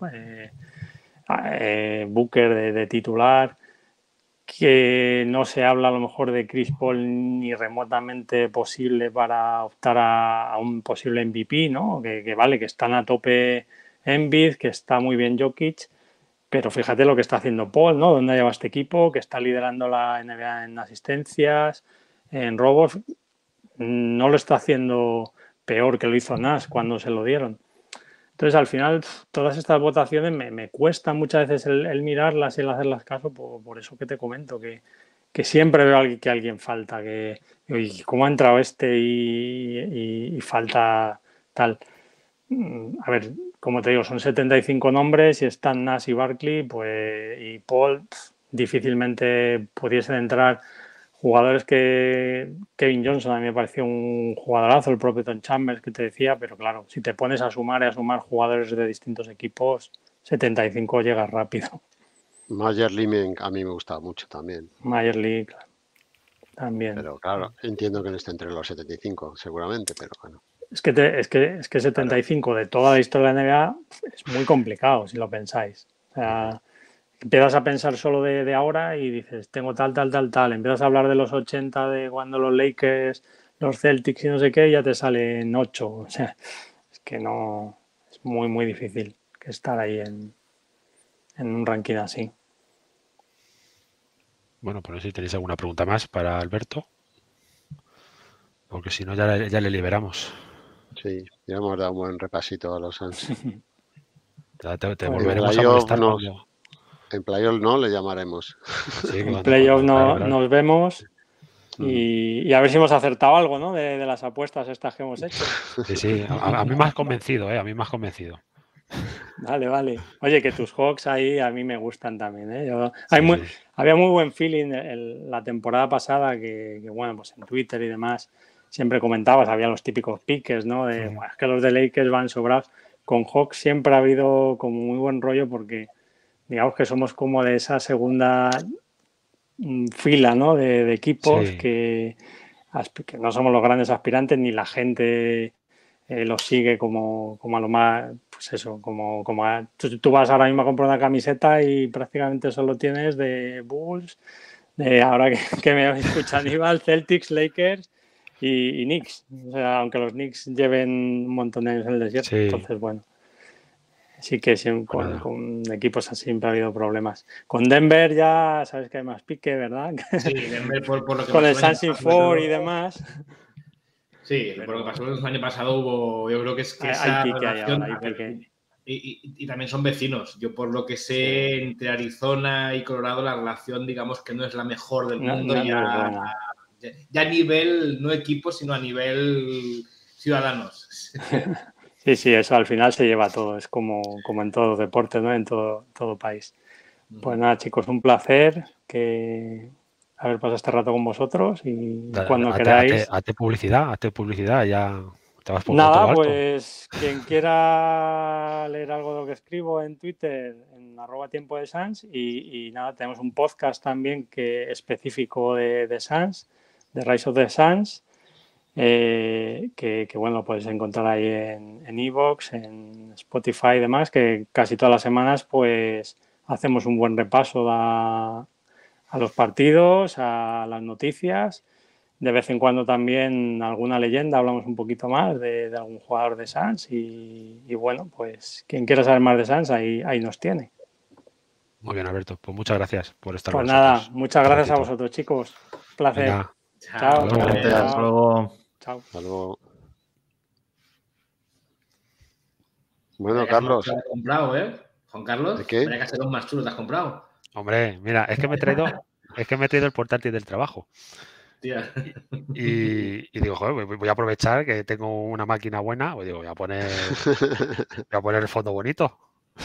Booker de titular, que no se habla a lo mejor de Chris Paul ni remotamente posible para optar a un posible MVP, ¿no? Que vale, que están a tope Embiid, que está muy bien Jokic, pero fíjate lo que está haciendo Paul, ¿no? ¿Dónde lleva este equipo? Que está liderando la NBA en asistencias, en robos. No lo está haciendo peor que lo hizo Nash cuando se lo dieron. Entonces, al final, todas estas votaciones me cuesta muchas veces el mirarlas y el hacerlas caso, por eso que te comento, que siempre veo que alguien falta, que ¿cómo ha entrado este y falta tal? A ver, como te digo, son 75 nombres y están Nash y Barkley, pues, y Paul, difícilmente pudiesen entrar jugadores que Kevin Johnson. A mí me pareció un jugadorazo, el propio Tom Chambers que te decía, pero claro, si te pones a sumar jugadores de distintos equipos, 75 llegas rápido. Mayer Lee a mí me gustaba mucho también. Mayer Lee, claro, también. Pero claro, entiendo que no esté entre los 75, seguramente, pero bueno. Es que 75 de toda la historia de la NBA es muy complicado, si lo pensáis. O sea, empiezas a pensar solo de ahora y dices, tengo tal. Empiezas a hablar de los 80, de cuando los Lakers, los Celtics y no sé qué, y ya te salen 8. O sea, es que no, es muy, muy difícil que estar ahí en un ranking así. Bueno, pues si tenéis alguna pregunta más para Alberto, porque si no ya le liberamos. Sí, ya hemos dado un buen repasito a los Suns. Ya te Pues volveremos a playoff molestar nos- cuando... En playoff no le llamaremos. Sí, en cuando- playoff claro. nos vemos y a ver si hemos acertado algo, ¿no? De las apuestas estas que hemos hecho. Sí, a mí me has convencido, a mí me has convencido. Vale. Oye, que tus Hawks ahí a mí me gustan también, ¿eh? Sí. Había muy buen feeling la temporada pasada que, bueno, pues en Twitter y demás siempre comentabas, había los típicos piques, ¿no? De, bueno, es que los de Lakers van sobrados. Con Hawks siempre ha habido como muy buen rollo porque digamos que somos como de esa segunda fila, ¿no? De equipos Sí. que no somos los grandes aspirantes ni la gente los sigue como a lo más, pues eso, tú vas ahora mismo a comprar una camiseta y prácticamente solo tienes de Bulls, de ahora que me escucha Aníbal, Celtics, Lakers y Knicks. O sea, aunque los Knicks lleven un montón de años en el desierto, Sí. entonces bueno. Sí que sí, Bueno. con equipos así siempre ha habido problemas. Con Denver ya sabes que hay más pique, ¿verdad? Sí, Denver por lo que Con el pasó Suns in 4 y demás. Sí, por lo que pasó el año pasado hubo, yo creo que es que esa Hay pique relación, ahora, hay pique. y también son vecinos. Yo por lo que sé, entre Arizona y Colorado la relación, digamos que no es la mejor del mundo. No es buena. Ya a nivel, no equipo, sino a nivel ciudadanos. Sí, eso al final se lleva todo. Es como en todo deporte, ¿no? En todo país. Pues nada, chicos, un placer haber pasado este rato con vosotros y cuando queráis. Hazte publicidad, ya te vas por Nada, todo alto. pues quien quiera leer algo de lo que escribo en Twitter, en @tiempo de Suns, y nada, tenemos un podcast también específico de Suns, de Rise of the Suns, que bueno, lo podéis encontrar ahí en iVoox, en Spotify y demás, que casi todas las semanas pues hacemos un buen repaso a los partidos, a las noticias. De vez en cuando también alguna leyenda, hablamos un poquito más de algún jugador de Suns y bueno, pues quien quiera saber más de Suns, ahí nos tiene. Muy bien, Alberto. Pues muchas gracias por estar Pues con nada, nosotros. muchas gracias a vosotros, chicos. Un placer. Venga. Chao. Hasta luego. Chao. Hasta luego. Bueno, Vaya Carlos. te has comprado, ¿eh? Juan Carlos, ¿De qué? vaya caserón más chulo te has comprado. Hombre, mira, es que me he traído el portátil del trabajo. Tía. Y digo, joder, voy a aprovechar que tengo una máquina buena, pues digo, voy a poner el fondo bonito.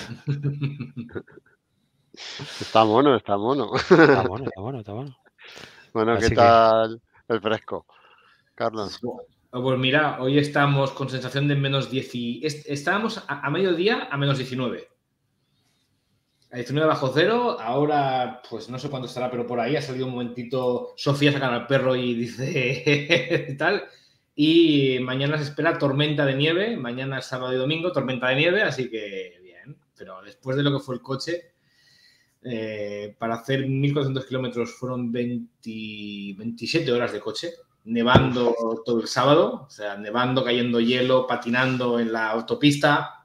Está mono. Está bueno. Bueno, Así ¿qué tal el fresco, Carlos? Pues mira, hoy estamos con sensación de menos 10 estábamos a mediodía a menos 19. A 19 bajo cero, ahora pues no sé cuándo estará, pero por ahí ha salido un momentito Sofía sacar al perro y dice tal. Y mañana se espera tormenta de nieve, mañana es sábado y domingo, tormenta de nieve, así que bien. Pero después de lo que fue el coche, para hacer 1.400 kilómetros fueron 27 horas de coche, nevando todo el sábado, o sea, nevando, cayendo hielo, patinando en la autopista.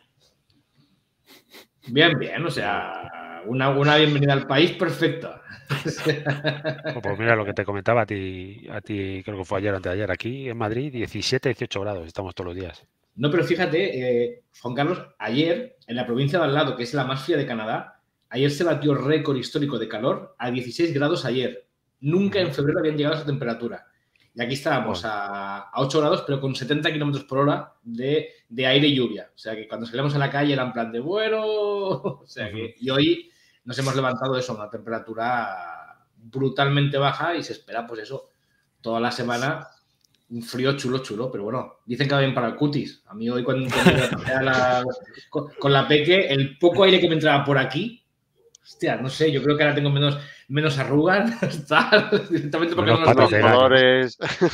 Bien, o sea, una bienvenida al país perfecta. Pues mira lo que te comentaba a ti creo que fue ayer o anteayer, aquí en Madrid 17, 18 grados, estamos todos los días. No, pero fíjate, Juan Carlos, ayer en la provincia de al lado, que es la más fría de Canadá, ayer se batió récord histórico de calor a 16 grados ayer. Nunca en febrero habían llegado a esa temperatura. Y aquí estábamos a 8 grados, pero con 70 kilómetros por hora de aire y lluvia. O sea, que cuando salíamos a la calle era en plan de bueno. O sea, que, y hoy nos hemos levantado eso, una temperatura brutalmente baja y se espera, pues eso, toda la semana un frío chulo, pero bueno, dicen que va bien para el cutis. A mí hoy cuando con la peque, el poco aire que me entraba por aquí, hostia, no sé, yo creo que ahora tengo menos arrugas, tal, directamente porque menos no los patas colores.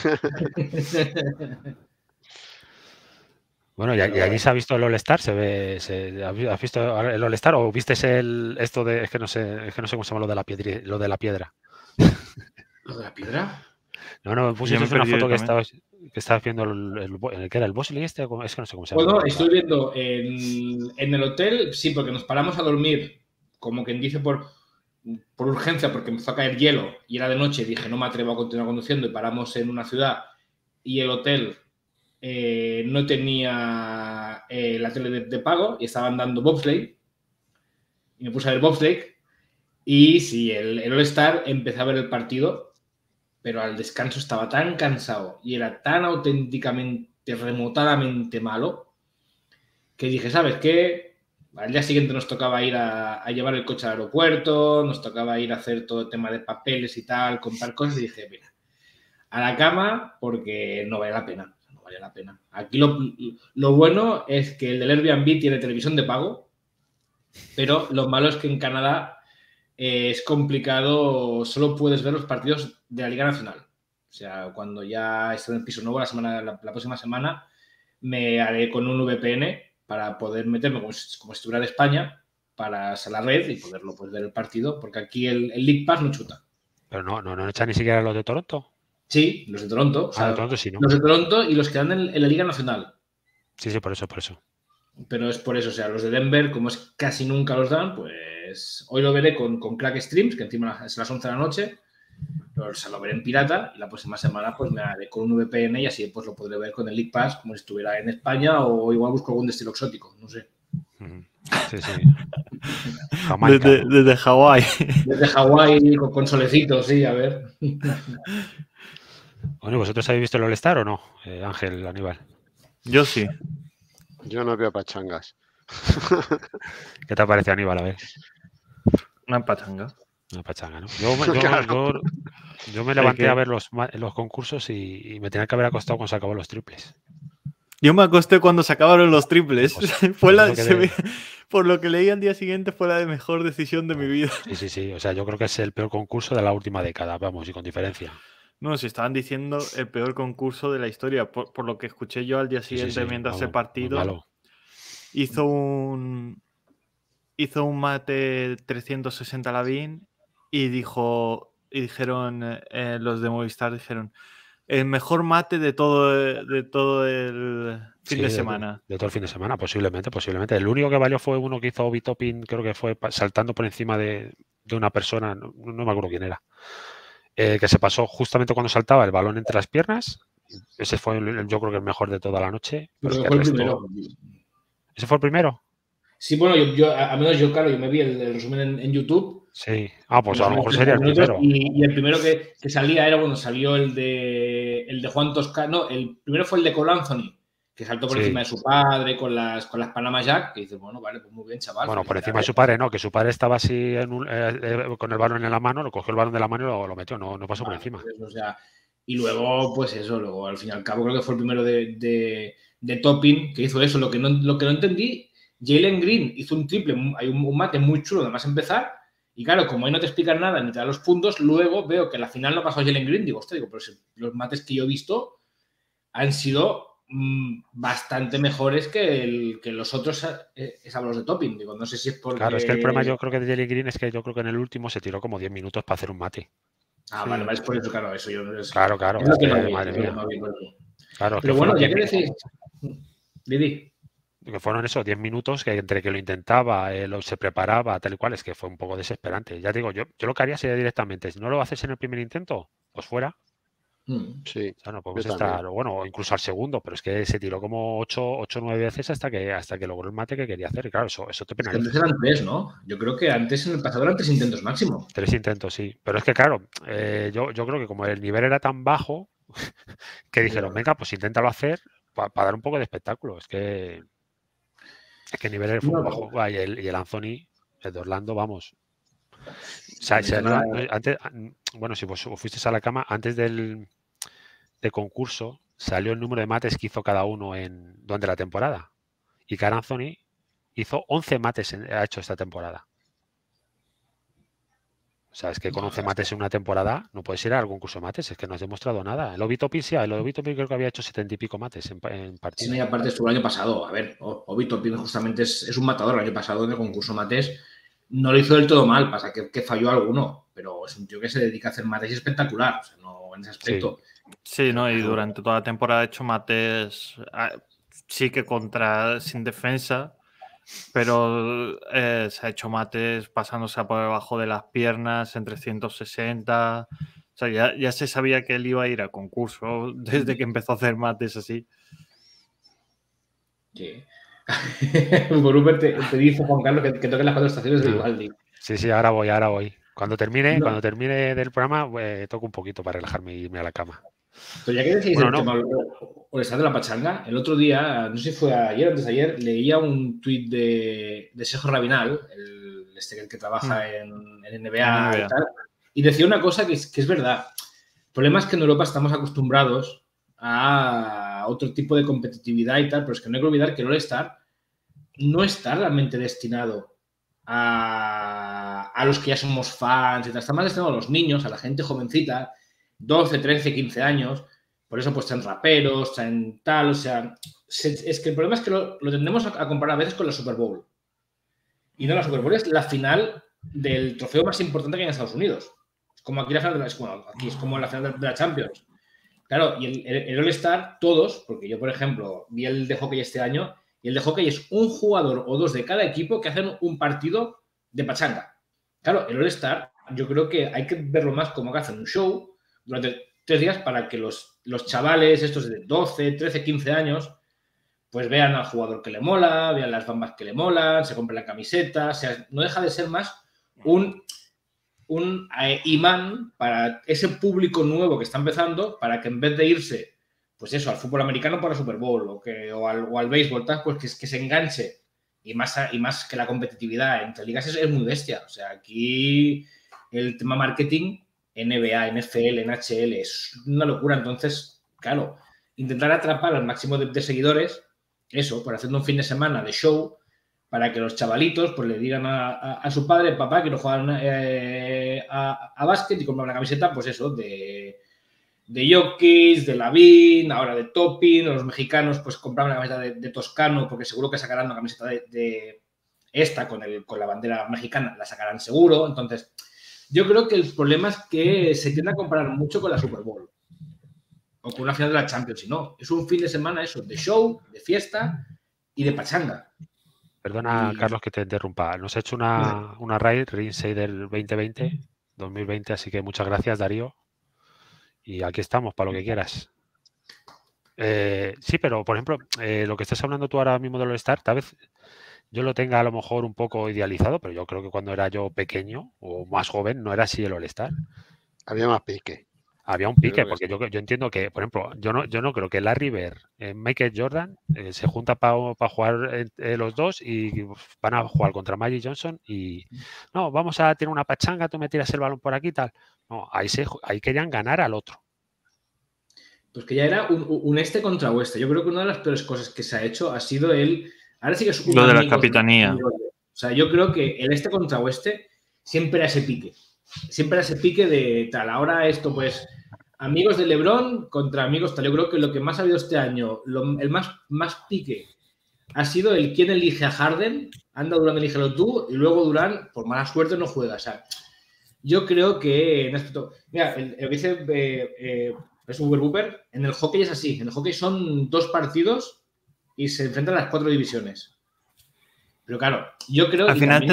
Bueno, y allí se ha visto el All-Star, ¿has visto el All-Star o viste esto de, es que no sé cómo se llama lo de la piedra? ¿Lo de la piedra? No, pusiste una foto que estabas viendo que era el Bosley es que no sé cómo se llama. Bueno, estoy viendo en el hotel, sí, porque nos paramos a dormir, como quien dice por urgencia, porque empezó a caer hielo y era de noche, dije, no me atrevo a continuar conduciendo y paramos en una ciudad y el hotel no tenía la tele de pago y estaban dando bobsleigh y me puse a ver bobsleigh y sí, el All-Star empecé a ver el partido, pero al descanso estaba tan cansado y era tan auténticamente, remotadamente malo que dije, ¿sabes qué? Al día siguiente nos tocaba ir a llevar el coche al aeropuerto, nos tocaba ir a hacer todo el tema de papeles y tal, comprar cosas y dije, mira, a la cama porque no vale la pena. No vale la pena. Aquí lo bueno es que el del Airbnb tiene televisión de pago, pero lo malo es que en Canadá es complicado, solo puedes ver los partidos de la Liga Nacional. O sea, cuando ya esté en el piso nuevo la próxima semana, me haré con un VPN para poder meterme como si estuviera de España para la red y poderlo pues, ver el partido, porque aquí el League Pass no chuta. Pero no echan ni siquiera los de Toronto. Sí, los de Toronto. O sea, de Toronto sí, ¿no? Los de Toronto y los que dan en la Liga Nacional. Sí, por eso. Pero es por eso, o sea, los de Denver, como es casi nunca los dan, pues hoy lo veré con Crack Streams, que encima es las 11 de la noche, pero se lo veré en pirata y la próxima semana pues me haré con un VPN y así pues lo podré ver con el League Pass como si estuviera en España o igual busco algún destino exótico, no sé. Sí. Jamaica, desde Hawái. Desde Hawái con solecitos, sí, a ver. Bueno, ¿vosotros habéis visto el All-Star o no, Ángel, Aníbal? Yo sí. Yo no veo pachangas. ¿Qué te parece, Aníbal? A ver. Una pachanga. Una pachanga, ¿no? Yo me levanté a ver los concursos y me tenía que haber acostado cuando se acabaron los triples. Yo me acosté cuando se acabaron los triples. Por lo que leí al día siguiente fue la mejor decisión de mi vida. Sí. O sea, yo creo que es el peor concurso de la última década, vamos, y con diferencia. No, si estaban diciendo el peor concurso de la historia. Por lo que escuché yo al día siguiente mientras el partido, hizo un mate 360 Lavín y dijeron los de Movistar, dijeron el mejor mate de todo el fin de semana. De todo el fin de semana, posiblemente. El único que valió fue uno que hizo Obi Toppin, creo que fue saltando por encima de una persona, no me acuerdo quién era. Que se pasó justamente cuando saltaba el balón entre las piernas. Ese fue, yo creo que el mejor de toda la noche. Pero es que fue el primero. ¿Ese fue el primero? Sí, bueno, al menos yo me vi el resumen en YouTube. Sí. Pues a lo mejor sería el primero. Y el primero que salía era cuando salió el de Juan Toscano. No, el primero fue el de Cole Anthony, que saltó por encima de su padre con las Panama Jack, que dice, bueno, vale, pues muy bien, chaval. Bueno, por encima de su padre, no, que su padre estaba así con el balón en la mano, lo cogió el balón de la mano y lo metió, no pasó por encima. Pues, o sea, y luego, pues eso, luego al fin y al cabo creo que fue el primero de Toppin que hizo eso. Lo que no entendí, Jalen Green hizo un triple, hay un mate muy chulo nada más empezar, y claro, como ahí no te explican nada ni te dan los puntos, luego veo que a la final no pasó Jalen Green, digo, pero los mates que yo he visto han sido bastante mejores que los otros los de Toppin. Digo, no sé si es porque... Claro, es que el problema yo creo que de Jalen Green es que yo creo que en el último se tiró como 10 minutos para hacer un mate. Vale, es por eso, claro, eso yo no sé. Claro, es que madre mía. Claro, pero bueno, ya que decís... Didi. Que fueron esos 10 minutos que entre que lo intentaba, se preparaba, tal y cual, es que fue un poco desesperante. Ya digo, yo lo que haría sería directamente, si no lo haces en el primer intento, pues fuera. Sí. O sea, no podemos estar, bueno, incluso al segundo, pero es que se tiró como 8 o 9 veces hasta que logró el mate que quería hacer. Y claro, eso te penaliza. Antes eran 3, ¿no? Yo creo que antes en el pasado eran 3 intentos máximo. 3 intentos, sí. Pero es que claro, yo creo que como el nivel era tan bajo, que dijeron, venga, pues inténtalo hacer para dar un poco de espectáculo. Es que el nivel fue bajo. Y el Anthony, el de Orlando, vamos. O sea, antes, bueno, si vos fuisteis a la cama, antes del concurso salió el número de mates que hizo cada uno durante la temporada. Y Carl Anthony hizo 11 mates ha hecho esta temporada. O sea, es que con 11 mates en una temporada no puedes ir a algún curso de mates, es que no has demostrado nada. El Obi Toppin creo que había hecho 70 y pico mates en partidos. Sí, y aparte estuvo el año pasado. A ver, Obi Toppin justamente es un matador. El año pasado en el concurso mates no lo hizo del todo mal, pasa que falló alguno, pero es un tío que se dedica a hacer mates espectacular, o sea, no en ese aspecto. Sí, no, y durante toda la temporada ha hecho mates, sí que sin defensa, Pero se ha hecho mates pasándose por debajo de las piernas en 360. O sea, ya se sabía que él iba a ir a concurso desde que empezó a hacer mates así. Sí. Por Uber te dice Juan Carlos que toques las 4 estaciones de Vivaldi. Sí, ahora voy. Cuando termine del programa, toco un poquito para relajarme y irme a la cama. Pero ya que decís el tema All-Star de la pachanga, el otro día, no sé si fue ayer o antes de ayer, leía un tuit de Sergio Rabinal, el que trabaja en NBA y tal, y decía una cosa que es verdad. El problema es que en Europa estamos acostumbrados a otro tipo de competitividad y tal, pero es que no hay que olvidar que el All-Star no está realmente destinado a los que ya somos fans y tal. Está más destinado a los niños, a la gente jovencita, 12, 13, 15 años. Por eso pues traen raperos, traen tal, o sea... Es que el problema es que lo tendemos a comparar a veces con la Super Bowl. Y no, la Super Bowl es la final del trofeo más importante que hay en Estados Unidos. Es como aquí la final aquí es como la final de la Champions. Claro, y el All-Star, todos, porque yo, por ejemplo, vi el de hockey este año, y el de hockey es un jugador o dos de cada equipo que hacen un partido de pachanga. Claro, el All-Star, yo creo que hay que verlo más como que hacen un show durante 3 días para que los chavales, estos de 12, 13, 15 años, pues vean al jugador que le mola, vean las bambas que le molan, se compren la camiseta, o sea, no deja de ser más un imán para ese público nuevo que está empezando, para que en vez de irse, pues eso, al fútbol americano para Super Bowl o al béisbol, tal, pues que se enganche. Y más que la competitividad entre ligas es muy bestia. O sea, aquí el tema marketing, NBA, NFL, NHL, es una locura. Entonces, claro, intentar atrapar al máximo de seguidores, eso, por hacer un fin de semana de show, para que los chavalitos pues le digan a su padre, papá, quiero jugar a básquet y comprar una camiseta, pues eso, de Jokic, de Lavín, ahora de Topping, los mexicanos pues compraban una camiseta de Toscano, porque seguro que sacarán una camiseta de esta con la bandera mexicana, la sacarán seguro. Entonces, yo creo que el problema es que se tiende a comparar mucho con la Super Bowl o con una final de la Champions, y no, es un fin de semana eso, de show, de fiesta y de pachanga. Perdona, Carlos, que te interrumpa. Nos ha hecho una raid, Rinsey del 2020, así que muchas gracias, Darío. Y aquí estamos, para lo que quieras. Sí, pero, por ejemplo, lo que estás hablando tú ahora mismo de All-Star, tal vez yo lo tenga a lo mejor un poco idealizado, pero yo creo que cuando era yo pequeño o más joven no era así el All-Star. Había más pique. Había un pique, porque yo entiendo que, por ejemplo, yo no creo que Larry Bird, Michael Jordan se juntan para jugar los dos y van a jugar contra Magic Johnson y no, vamos a tener una pachanga, tú me tiras el balón por aquí y tal. No, ahí querían ganar al otro. Pues que ya era un este contra oeste. Yo creo que una de las peores cosas que se ha hecho ha sido ahora sí que es lo de la capitanía. O sea, yo creo que el este contra oeste siempre era ese pique. Siempre era ese pique de tal. Ahora esto, pues, amigos de LeBron contra amigos tal. Yo creo que lo que más ha habido este año, el más pique, ha sido el quién elige a Harden. Anda, Durán, elígelo tú. Y luego Durán, por mala suerte, no juega. O sea, yo creo que... Mira, el que dice... es Uber Booper. En el hockey es así. En el hockey son 2 partidos y se enfrentan a las 4 divisiones. Pero claro, yo creo al final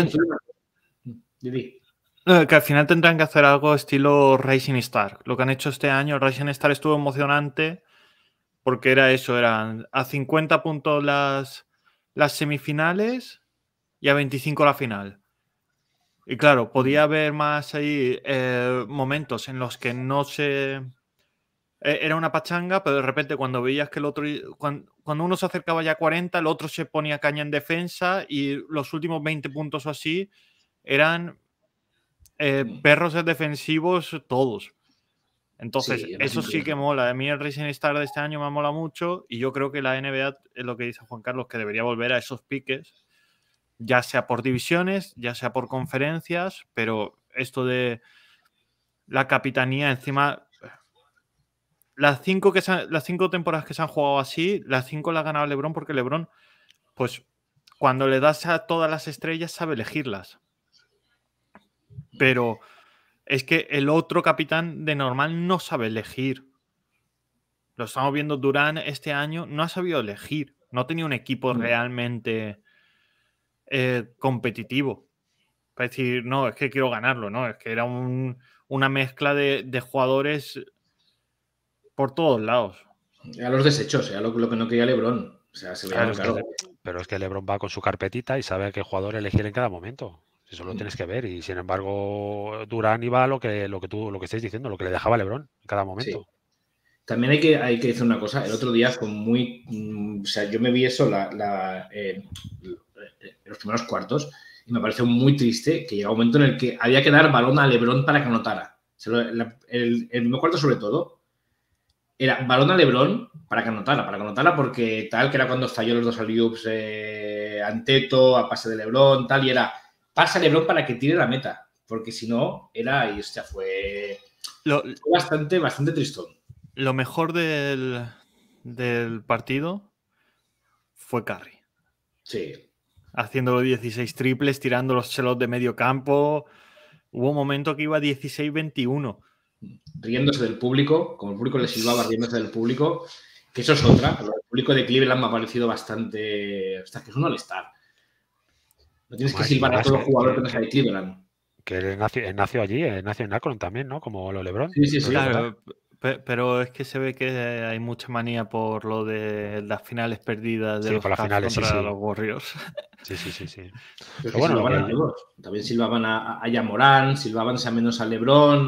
que al final tendrán que hacer algo estilo Rising Star. Lo que han hecho este año, el Rising Star estuvo emocionante porque era eso, eran a 50 puntos las semifinales y a 25 la final. Y claro, podía haber más ahí momentos en los que no se... Era una pachanga, pero de repente cuando veías que el otro... Cuando uno se acercaba ya a 40, el otro se ponía caña en defensa y los últimos 20 puntos o así eran perros defensivos todos. Entonces, sí, eso sí que mola. A mí el Rising Star de este año me mola mucho y yo creo que la NBA es lo que dice Juan Carlos, que debería volver a esos piques, ya sea por divisiones, ya sea por conferencias, pero esto de la capitanía encima... Las 5 temporadas que se han jugado así, las 5 las ha ganado LeBron porque LeBron, pues cuando le das a todas las estrellas sabe elegirlas. Pero es que el otro capitán de normal no sabe elegir. Lo estamos viendo, Durán este año no ha sabido elegir. No tenía un equipo realmente competitivo. Para decir, no, es que quiero ganarlo, ¿no? Es que era una mezcla de jugadores por todos lados. A los desechos, era lo que no quería LeBron. O sea, se veía Claro, claro. pero es que LeBron va con su carpetita y sabe a qué jugador elegir en cada momento. Eso lo tienes que ver. Y sin embargo, Durán iba a lo que estáis diciendo, lo que le dejaba LeBron en cada momento. Sí. También hay que decir una cosa. El otro día fue muy... o sea, yo me vi eso en los primeros cuartos y me pareció muy triste que llegaba un momento en el que había que dar balón a LeBron para que anotara. O sea, el primer cuarto, sobre todo, era balón a LeBron para que anotara porque tal, que era cuando falló los dos alley-oops Anteto, a pase de LeBron, tal, y era pasa a LeBron para que tire la meta, porque si no, era, y hostia, fue bastante tristón. Lo mejor del partido fue Curry. Sí. Haciendo 16 triples, tirando los chelos de medio campo. Hubo un momento que iba 16-21. Riéndose del público, como el público le silbaba, riéndose del público, que eso es otra. El público de Cleveland me ha parecido bastante... O sea, que es un all-star. No tienes que silbar a todo jugador que no sea de Cleveland. Que él nació allí, nació en Akron también, ¿no? Como lo LeBron. Sí. Claro, pero es que se ve que hay mucha manía por lo de las finales perdidas de los Cavs contra los Warriors. Sí. Pero bueno, silbaban a todos. También silbaban a Yamorán, silbaban menos a LeBron,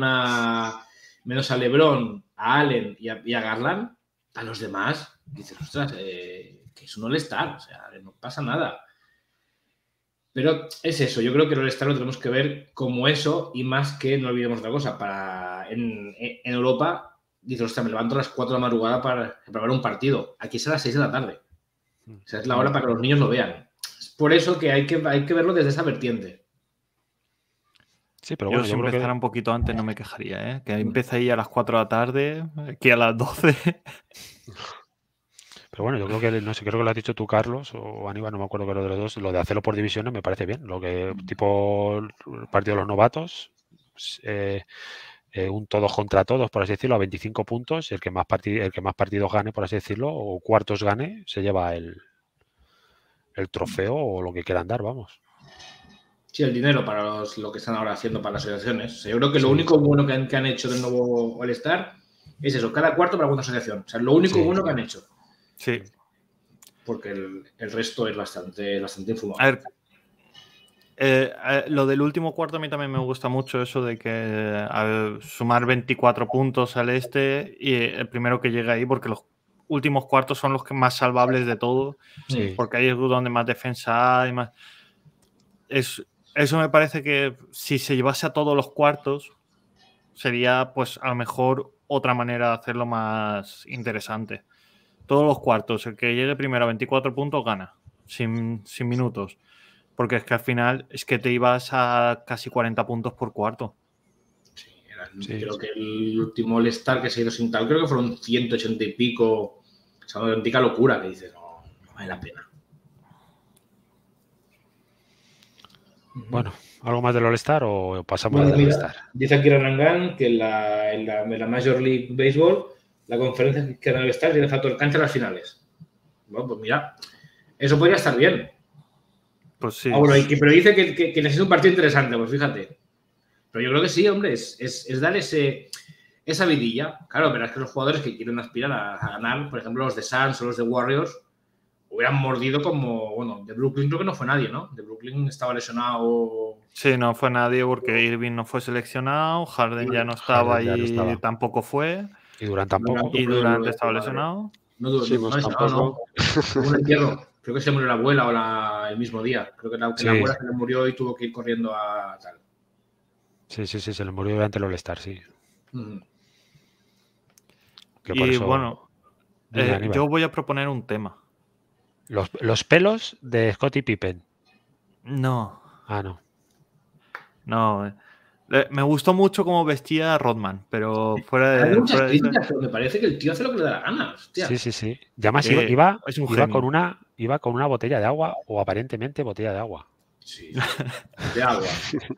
a Allen y a Garland. A los demás, dices, ostras, que es un all-star, o sea, no pasa nada. Pero es eso, yo creo que el all-star lo tenemos que ver como eso y más que, no olvidemos otra cosa, en Europa, dices, ostras, me levanto a las 4 de la madrugada para ver un partido. Aquí es a las 6 de la tarde. O sea, es la hora para que los niños lo vean. Es por eso que hay que verlo desde esa vertiente. Sí, pero bueno, yo si empezara un poquito antes no me quejaría, ¿eh? Que empieza ahí a las 4 de la tarde, aquí a las 12. Pero bueno, yo creo que, no sé, creo que lo has dicho tú, Carlos, o Aníbal, no me acuerdo qué era de los dos, lo de hacerlo por divisiones me parece bien. Lo que, tipo el partido de los novatos, un todos contra todos, por así decirlo, a 25 puntos, el que más partidos gane, por así decirlo, o cuartos gane, se lleva el trofeo o lo que quieran dar, vamos. Sí, el dinero para lo que están ahora haciendo para las asociaciones. O sea, yo creo que lo único bueno que han hecho del nuevo All-Star es eso, cada cuarto para una asociación. O sea, lo único bueno que han hecho. Sí. Porque el resto es bastante infumable. A ver, lo del último cuarto a mí también me gusta mucho, eso de que al sumar 24 puntos al este y el primero que llega ahí, porque los últimos cuartos son los que más salvables de todo, Sí. porque ahí es donde más defensa hay, más... Eso me parece que si se llevase a todos los cuartos sería pues a lo mejor otra manera de hacerlo más interesante. Todos los cuartos, el que llegue primero a 24 puntos gana, sin minutos. Porque es que al final es que te ibas a casi 40 puntos por cuarto. Sí, creo que el último All-Star que se ha ido sin tal, creo que fueron 180 y pico. O sea, una auténtica locura que dices, no vale la pena. Bueno, ¿algo más del All-Star o pasamos al All-Star? Dice aquí Ranangan que en la Major League Baseball la conferencia que debe estar tiene factor cancha en las finales. Bueno, pues mira, eso podría estar bien. Pues sí. Bueno, pero dice que necesita un partido interesante, pues fíjate. Pero yo creo que sí, hombre, es dar esa vidilla. Claro, pero es que los jugadores que quieren aspirar a ganar, por ejemplo, los de Suns o los de Warriors, hubieran mordido como, bueno, de Brooklyn creo que no fue nadie, ¿no? De Brooklyn estaba lesionado. Sí, no fue nadie porque Irving no fue seleccionado, Harden ya no estaba y tampoco fue. Y Durant tampoco. Y Durant estaba lesionado. No, tampoco. Hubo un entierro. Creo que se murió la abuela el mismo día. Creo que la abuela se le murió y tuvo que ir corriendo a tal. Sí, se le murió durante el All-Star, sí. Y bueno, yo voy a proponer un tema. Los pelos de Scottie Pippen. No. Ah, no. No. Me gustó mucho cómo vestía Rodman, pero fuera de... Hay muchas críticas, pero me parece que el tío hace lo que le da la gana. Hostia. Sí. Y además iba con una botella de agua o aparentemente botella de agua. Sí, de agua.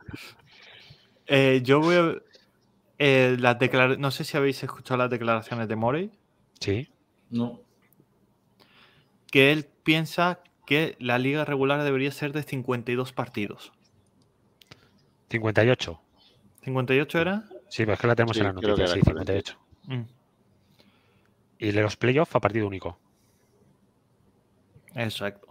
Yo voy a... no sé si habéis escuchado las declaraciones de Morey. Sí. No. Que él piensa que la liga regular debería ser de 52 partidos. 58. ¿58 era? Sí, pero es que la tenemos Sí, en la creo que noticia, era sí, correcto. 58. Y de los playoffs a partido único. Exacto.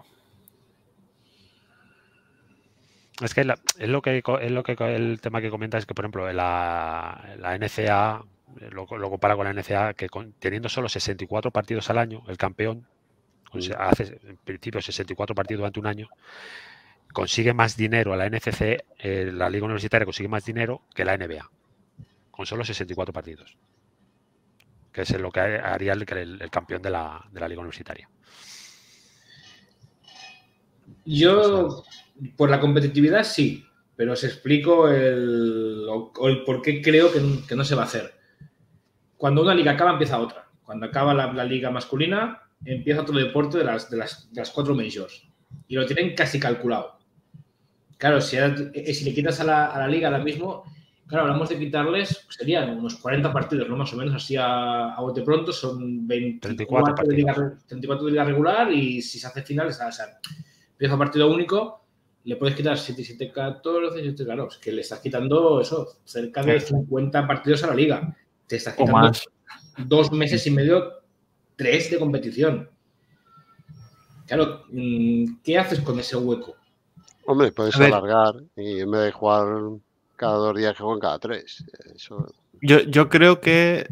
Es que el tema que comenta es que, por ejemplo, la NCAA lo compara con la NCAA, que teniendo solo 64 partidos al año, el campeón hace en principio 64 partidos durante un año, consigue más dinero a la NCC, la Liga Universitaria consigue más dinero que la NBA, con solo 64 partidos, que es lo que haría el campeón de la Liga Universitaria. Yo, por la competitividad, sí, pero os explico el por qué creo que no se va a hacer. Cuando una liga acaba, empieza otra. Cuando acaba la liga masculina, empieza otro deporte de las 4 majors. Y lo tienen casi calculado. Claro, si le quitas a la liga ahora mismo, claro, hablamos de quitarles, serían unos 40 partidos, ¿no? Más o menos, así a bote pronto, son 34 de liga regular y si se hace final, o sea, empieza partido único, le puedes quitar 7, 7, 14, 7, claro, es que le estás quitando eso, cerca de 50 partidos a la liga. Te estás quitando más. 2 meses y medio, 3 de competición. Claro, ¿qué haces con ese hueco? Hombre, puedes alargar y en vez de jugar cada 2 días, que jueguen cada 3. Eso... Yo creo que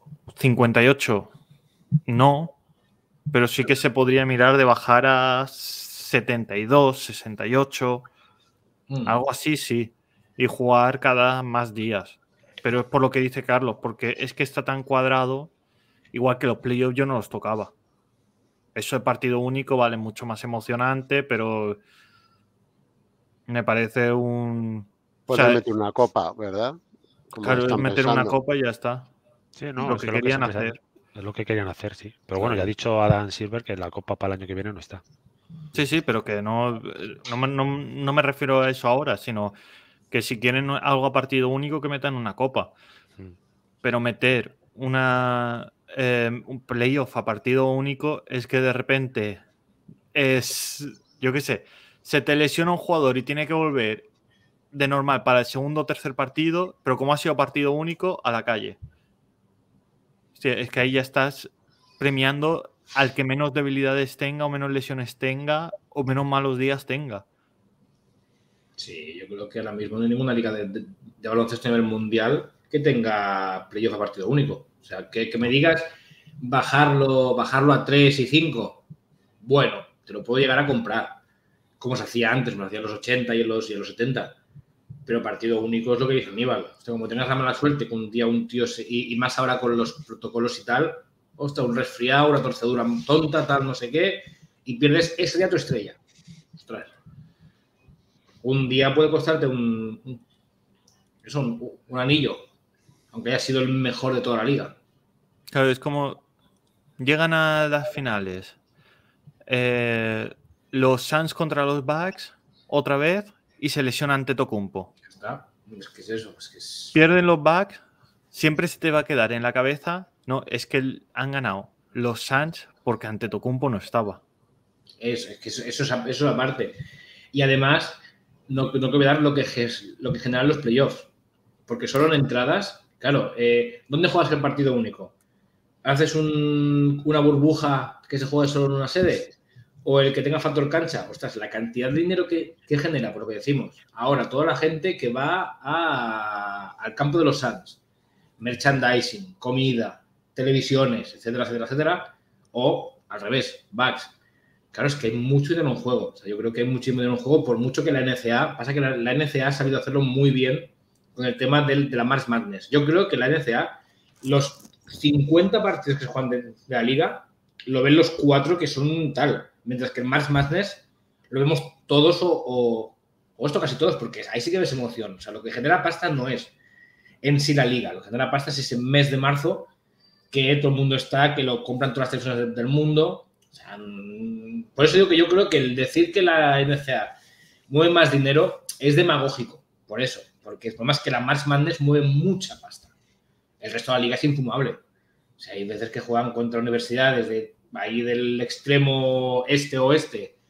58 no, pero sí que se podría mirar de bajar a 72, 68, algo así, sí, y jugar cada más días. Pero es por lo que dice Carlos, porque es que está tan cuadrado, igual que los playoffs yo no los tocaba. Eso de partido único vale mucho más emocionante, pero me parece un... Puedes meter una copa, ¿verdad? Como claro, es meter una copa y ya está. Sí, no, lo que querían hacer. Es lo que querían hacer, sí. Pero bueno, ya ha dicho Adam Silver que la copa para el año que viene no está. Sí, sí, pero que no me refiero a eso ahora, sino que si quieren algo a partido único, que metan una copa. Pero meter un playoff a partido único es que de repente yo qué sé, se te lesiona un jugador y tiene que volver de normal para el segundo o tercer partido, pero como ha sido partido único, a la calle. Sí, es que ahí ya estás premiando al que menos debilidades tenga o menos lesiones tenga o menos malos días tenga. Sí, yo creo que ahora mismo no hay ninguna liga de baloncesto a nivel mundial que tenga playoff a partido único. O sea, que me digas bajarlo a 3 y 5, bueno, te lo puedo llegar a comprar. Como se hacía antes, me lo hacía en los 80 y en los 70. Pero partido único es lo que dice Aníbal. O sea, como tengas la mala suerte que un día un tío y más ahora con los protocolos y tal, ostras, un resfriado, una torcedura tonta, tal, no sé qué, y pierdes ese día tu estrella. Ostras. Un día puede costarte un anillo, aunque haya sido el mejor de toda la liga. Claro, es como llegan a las finales los Suns contra los Bucks otra vez y se lesiona Antetokounmpo. Ya está. Es que es eso. Pierden los Bucks, siempre se te va a quedar en la cabeza, no, es que han ganado los Suns porque Antetokounmpo no estaba. Eso es aparte. Y además, no que olvidar lo que generan los playoffs. Porque solo en entradas, claro, ¿dónde juegas el partido único? ¿Haces una burbuja que se juegue solo en una sede? ¿O el que tenga factor cancha? Ostras, la cantidad de dinero que genera, por lo que decimos. Ahora, toda la gente que va al campo de los Suns, merchandising, comida, televisiones, etcétera, etcétera, etcétera. O, al revés, Bucks. Claro, es que hay mucho dinero en juego. O sea, yo creo que hay mucho dinero en juego, por mucho que la NCAA... Pasa que la NCAA ha sabido hacerlo muy bien con el tema de la March Madness. Yo creo que la NCAA, los 50 partidos que se juegan de la liga, lo ven los 4 que son tal. Mientras que el March Madness lo vemos todos o esto casi todos, porque ahí sí que ves emoción. O sea, lo que genera pasta no es en sí la liga. Lo que genera pasta es ese mes de marzo que todo el mundo está, que lo compran todas las televisiones del mundo. O sea, por eso digo que yo creo que el decir que la NCAA mueve más dinero es demagógico. Por eso. Porque por más que la March Madness mueve mucha pasta. El resto de la liga es infumable. O sea, hay veces que juegan contra universidades de ahí del extremo este-oeste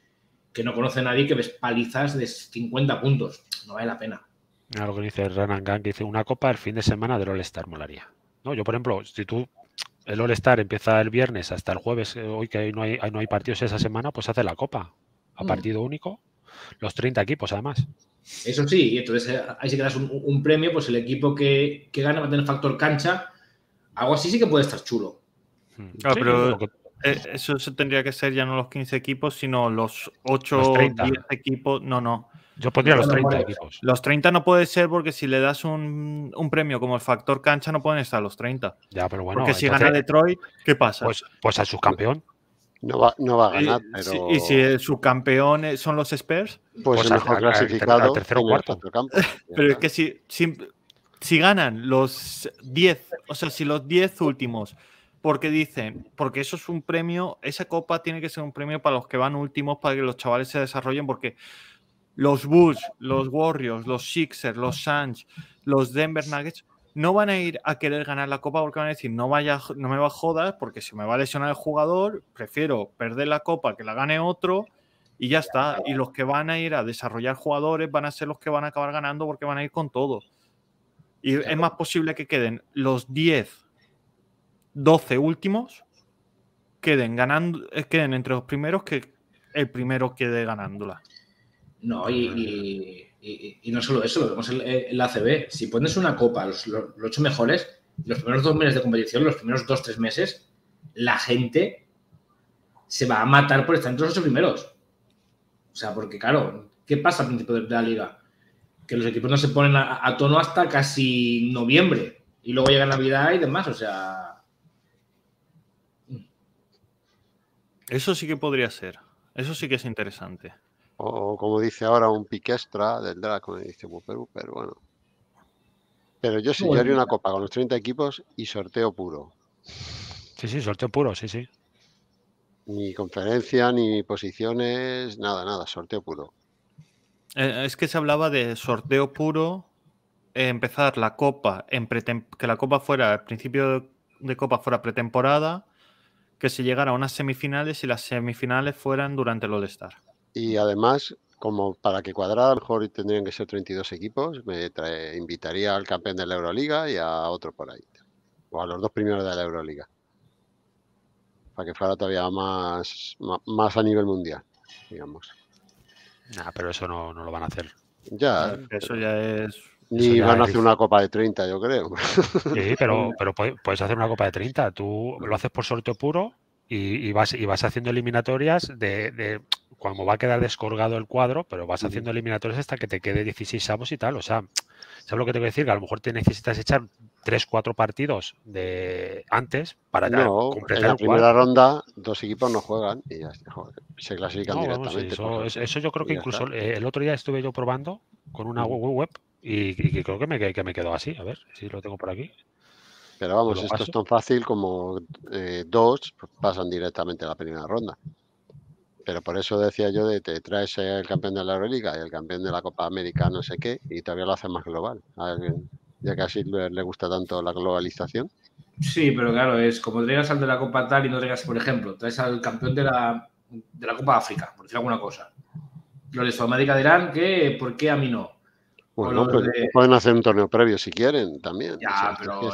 que no conoce a nadie, que ves palizas de 50 puntos. No vale la pena. Mira lo que dice Renan Gang, que dice una copa el fin de semana del All-Star molaría. No, yo, por ejemplo, si tú el All-Star empieza el viernes hasta el jueves, hoy que no hay partidos esa semana, pues hace la copa a partido único, los 30 equipos además. Eso sí, y entonces ahí sí que das un premio, pues el equipo que gana va a tener factor cancha. Algo así sí que puede estar chulo. Claro, pero eso tendría que ser ya no los 15 equipos, sino los 8 o 10 equipos. No. Yo pondría los 30 equipos. Los 30 no puede ser porque si le das un premio como el factor cancha no pueden estar los 30. Ya, pero bueno. Porque si gana Detroit, ¿qué pasa? Pues al subcampeón. No va a ganar, pero... ¿Y si el subcampeón son los Spurs? Pues el mejor clasificado al tercero o cuarto. Pero es que si ganan los 10, o sea, si los 10 últimos, porque eso es un premio, esa copa tiene que ser un premio para los que van últimos, para que los chavales se desarrollen, porque los Bulls, los Warriors, los Sixers, los Suns, los Denver Nuggets no van a ir a querer ganar la copa porque van a decir no me va a joder porque si me va a lesionar el jugador, prefiero perder la copa que la gane otro y ya está. Y los que van a ir a desarrollar jugadores van a ser los que van a acabar ganando porque van a ir con todo. Y es más posible que queden los 10, 12 últimos queden entre los primeros que el primero quede ganándola. No, y no solo eso, lo vemos en la ACB. Si pones una copa, los 8 mejores, los primeros 2 meses de competición, los primeros 2-3 meses, la gente se va a matar por estar entre los 8 primeros. O sea, porque claro, ¿qué pasa al principio de la liga? Que los equipos no se ponen a tono hasta casi noviembre. Y luego llega Navidad y demás, o sea... Eso sí que podría ser. Eso sí que es interesante. O como dice ahora, un pick extra del draft, como dice pero bueno. Pero yo haría una copa con los 30 equipos y sorteo puro. Sí, sorteo puro, sí. Ni conferencia, ni posiciones, nada, sorteo puro. Es que se hablaba de sorteo puro, empezar la copa, que la copa fuera, al principio de copa fuera pretemporada, que se llegara a unas semifinales y las semifinales fueran durante el All-Star. Y además, como para que cuadrara, a lo mejor tendrían que ser 32 equipos, invitaría al campeón de la Euroliga y a otro por ahí. O a los 2 primeros de la Euroliga. Para que fuera todavía más a nivel mundial, digamos. Pero eso no lo van a hacer. Ya. Eso ya es... Ni van a hacer una copa de 30, yo creo. Sí, pero puedes hacer una copa de 30. Tú lo haces por sorteo puro y vas haciendo eliminatorias de cuando va a quedar descolgado el cuadro, pero vas haciendo eliminatorias hasta que te quede 16 avos y tal. O sea, ¿sabes lo que te voy a decir? Que a lo mejor te necesitas echar 3-4 partidos antes para completar en la primera ronda 2 equipos no juegan y ya se clasifican directamente. Eso yo creo que incluso el otro día estuve yo probando con una web y creo que me quedó así. A ver si lo tengo por aquí. Pero vamos, esto es tan fácil como 2 pasan directamente a la primera ronda. Pero por eso decía yo te traes el campeón de la Euroliga y el campeón de la Copa América no sé qué y todavía lo hace más global. Ya que así le gusta tanto la globalización. Sí, pero claro, es como traigas al de la Copa tal y no traigas, por ejemplo, traes al campeón de la Copa África, por decir alguna cosa. Los de Sudamérica dirán que ¿por qué a mí no? Bueno, pues pueden hacer un torneo previo si quieren también. Ya, pero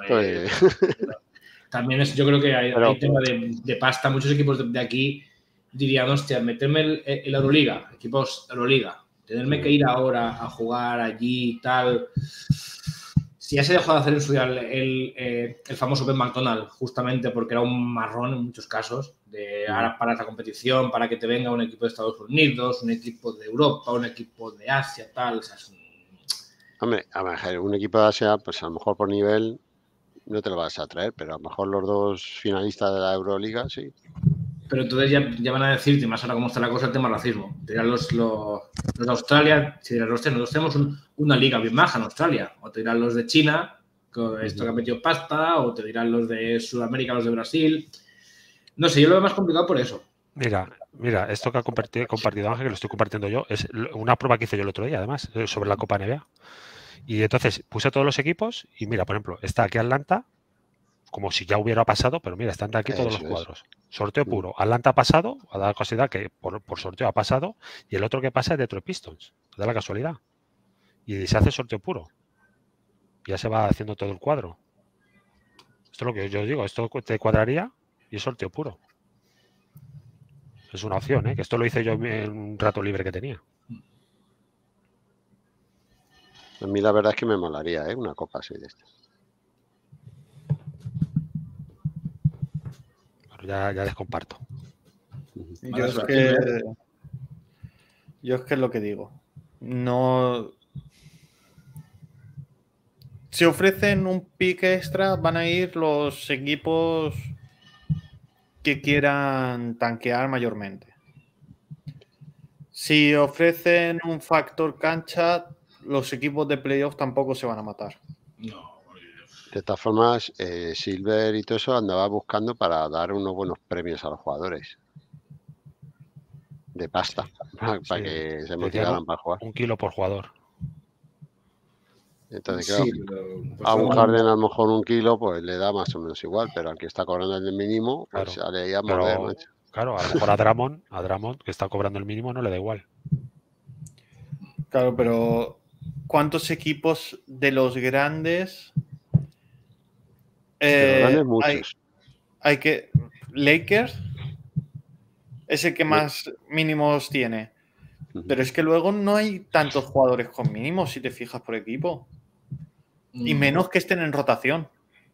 también yo creo que hay tema de pasta. Muchos equipos de aquí dirían, hostia, meterme en la Euroliga, equipos Euroliga, tenerme que ir ahora a jugar allí y tal. Si ya se dejó de hacer en su día el famoso Ben McDonald, justamente porque era un marrón en muchos casos, ahora para esta competición, para que te venga un equipo de Estados Unidos, un equipo de Europa, un equipo de Asia, tal. O sea, Hombre, a ver, un equipo de Asia, pues a lo mejor por nivel no te lo vas a traer, pero a lo mejor los 2 finalistas de la Euroliga, sí. Pero entonces ya van a decirte, más ahora cómo está la cosa, el tema racismo. Te dirán los de Australia, si dirán nosotros tenemos una liga bien maja en Australia. O te dirán los de China, con esto que ha metido pasta, o te dirán los de Sudamérica, los de Brasil. No sé, yo lo veo más complicado por eso. Mira, esto que ha compartido Ángel, que lo estoy compartiendo yo, es una prueba que hice yo el otro día, además, sobre la Copa NBA. Y entonces puse todos los equipos y mira, por ejemplo, está aquí Atlanta, como si ya hubiera pasado, pero mira, están aquí todos Eso los es. cuadros. Sorteo puro. Atlanta ha pasado, ha dado casualidad que por sorteo ha pasado, y el otro que pasa es Detroit Pistons. Da la casualidad. Y se hace sorteo puro. Ya se va haciendo todo el cuadro. Esto es lo que yo digo, esto te cuadraría y es sorteo puro. Es una opción, ¿eh? Que esto lo hice yo en un rato libre que tenía. A mí la verdad es que me molaría, ¿eh? Una copa así de estas. Pero ya descomparto. Yo es que es lo que digo. No. Si ofrecen un pick extra, van a ir los equipos que quieran tanquear mayormente. Si ofrecen un factor cancha, los equipos de playoff tampoco se van a matar. No. De todas formas, Silver y todo eso andaba buscando para dar unos buenos premios a los jugadores. De pasta, para Sí, que se decían, motivaran para jugar. 1 kilo por jugador. Entonces, claro, Sí, pero, pues, a un no. Harden a lo mejor 1 kilo, pues le da más o menos igual, pero al que está cobrando el mínimo, pues Claro, sale ahí a morder, pero macho. claro, a lo mejor a Drummond, que está cobrando el mínimo, no le da igual. Claro, pero ¿cuántos equipos de los grandes De los grandes, muchos. hay que... Lakers es el que más mínimos tiene. Pero es que luego no hay tantos jugadores con mínimos, si te fijas por equipo. Y menos que estén en rotación.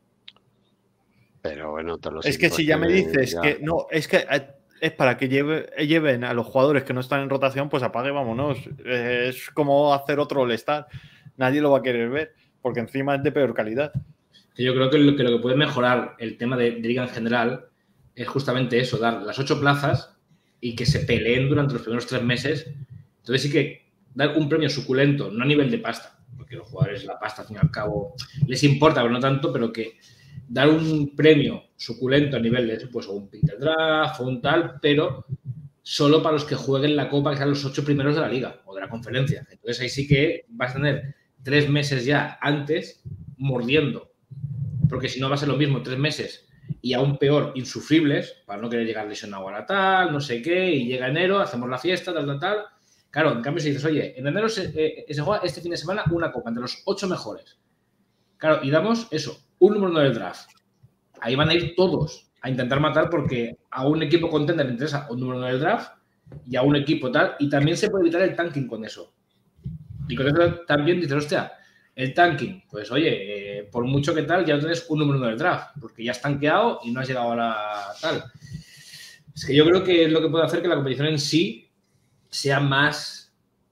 Pero bueno, todos los Es que equipos si ya me tienen dices ya- que no, es que es para que lleven a los jugadores que no están en rotación, pues apague, vámonos. Es como hacer otro All-Star. Nadie lo va a querer ver, porque encima es de peor calidad. Yo creo que lo que puede mejorar el tema de liga en general es justamente eso, dar las 8 plazas y que se peleen durante los primeros 3 meses. Entonces sí que dar un premio suculento, no a nivel de pasta, porque los jugadores la pasta al fin y al cabo les importa, pero no tanto, pero que dar un premio suculento a nivel de pues, un pick de draft o un tal, pero solo para los que jueguen la Copa, que sean los 8 primeros de la Liga o de la Conferencia. Entonces ahí sí que vas a tener 3 meses ya antes mordiendo, porque si no va a ser lo mismo 3 meses y aún peor, insufribles, para no querer llegar lesionado a la tal, no sé qué, y llega enero, hacemos la fiesta, tal. Claro, en cambio si dices, oye, en enero se juega este fin de semana una Copa entre los 8 mejores. Claro, y damos eso, un número 9 del draft. Ahí van a ir todos a intentar matar porque a un equipo contender le interesa un número 9 del draft y a un equipo tal. Y también se puede evitar el tanking con eso. Y con eso también dices, hostia, el tanking, pues oye, por mucho que tal, ya tienes un número 9 del draft porque ya has tanqueado y no has llegado a la tal. Es que yo creo que es lo que puede hacer que la competición en sí sea más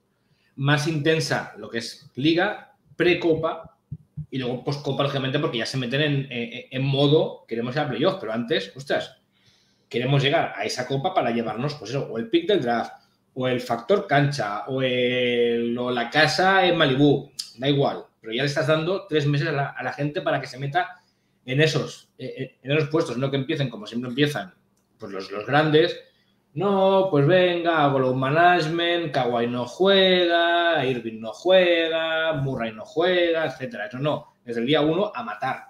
intensa, lo que es liga, pre-copa, y luego post-copa, lógicamente, porque ya se meten en modo, queremos ir a playoff, pero antes, ostras, queremos llegar a esa copa para llevarnos, pues eso, o el pick del draft, o el factor cancha, o la casa en Malibú, da igual, pero ya le estás dando 3 meses a la gente para que se meta en esos puestos, no que empiecen como siempre empiezan, pues los grandes. No, pues venga, hago load management, Kawhi no juega, Irving no juega, Murray no juega, etcétera. Eso no, desde el día 1 a matar.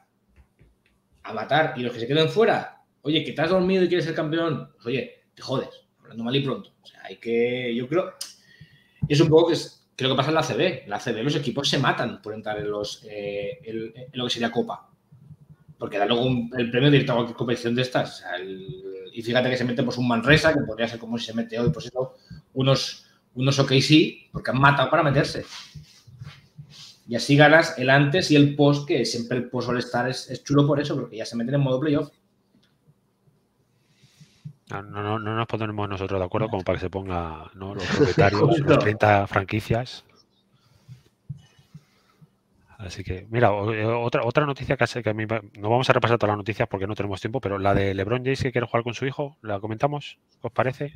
A matar. Y los que se queden fuera, oye, que te has dormido y quieres ser campeón, pues oye, te jodes, hablando mal y pronto. O sea, hay que, yo creo, es un poco que creo que pasa en la ACB. En la ACB los equipos se matan por entrar en lo que sería Copa. Porque da luego el premio directo a cualquier competición de estas. O sea, y fíjate que se mete pues un Manresa, que podría ser como si se mete hoy, pues eso, unos OKC, porque han matado para meterse. Y así ganas el antes y el post, que siempre el post All-Star es chulo por eso, porque ya se meten en modo playoff. No nos ponemos nosotros de acuerdo como para que se ponga, ¿no?, los propietarios, los 30 franquicias. Así que, mira, otra noticia que a mí no vamos a repasar todas las noticias porque no tenemos tiempo, pero la de LeBron James que quiere jugar con su hijo, ¿la comentamos? ¿Qué os parece?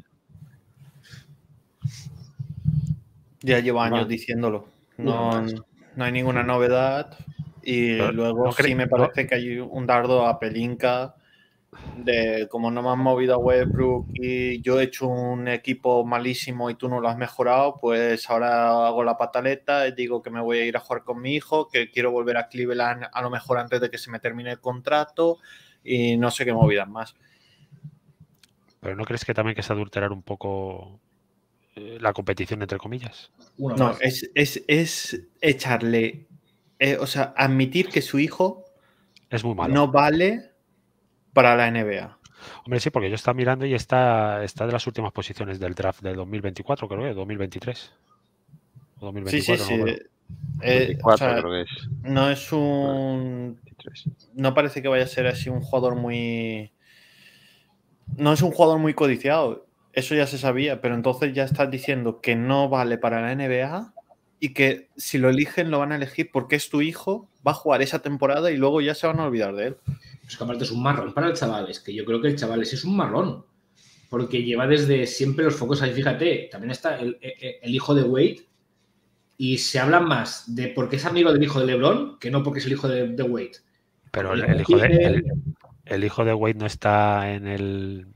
Ya llevo años diciéndolo. No hay ninguna novedad. Y pero luego sí me parece que hay un dardo a Pelinka de como no me han movido a Westbrook y yo he hecho un equipo malísimo y tú no lo has mejorado, pues ahora hago la pataleta y digo que me voy a ir a jugar con mi hijo, que quiero volver a Cleveland a lo mejor antes de que se me termine el contrato y no sé qué movidas más. Pero ¿no crees que también que es adulterar un poco la competición, entre comillas? No, es echarle, o sea, admitir que su hijo es muy malo. No vale para la NBA. Hombre, sí, porque yo estaba mirando y está de las últimas posiciones del draft de 2024, creo que 2023. O 2024, sí. No, 24 creo que es. No es un... 23. No parece que vaya a ser así un jugador muy... No es un jugador muy codiciado. Eso ya se sabía, pero entonces ya estás diciendo que no vale para la NBA y que si lo eligen lo van a elegir porque es tu hijo, va a jugar esa temporada y luego ya se van a olvidar de él. Es que aparte es un marrón para el chaval, es que yo creo que el chaval es un marrón, porque lleva desde siempre los focos ahí, fíjate, también está el hijo de Wade y se habla más de porque es amigo del hijo de LeBron que no porque es el hijo de Wade. Pero Porque el hijo de Wade no está en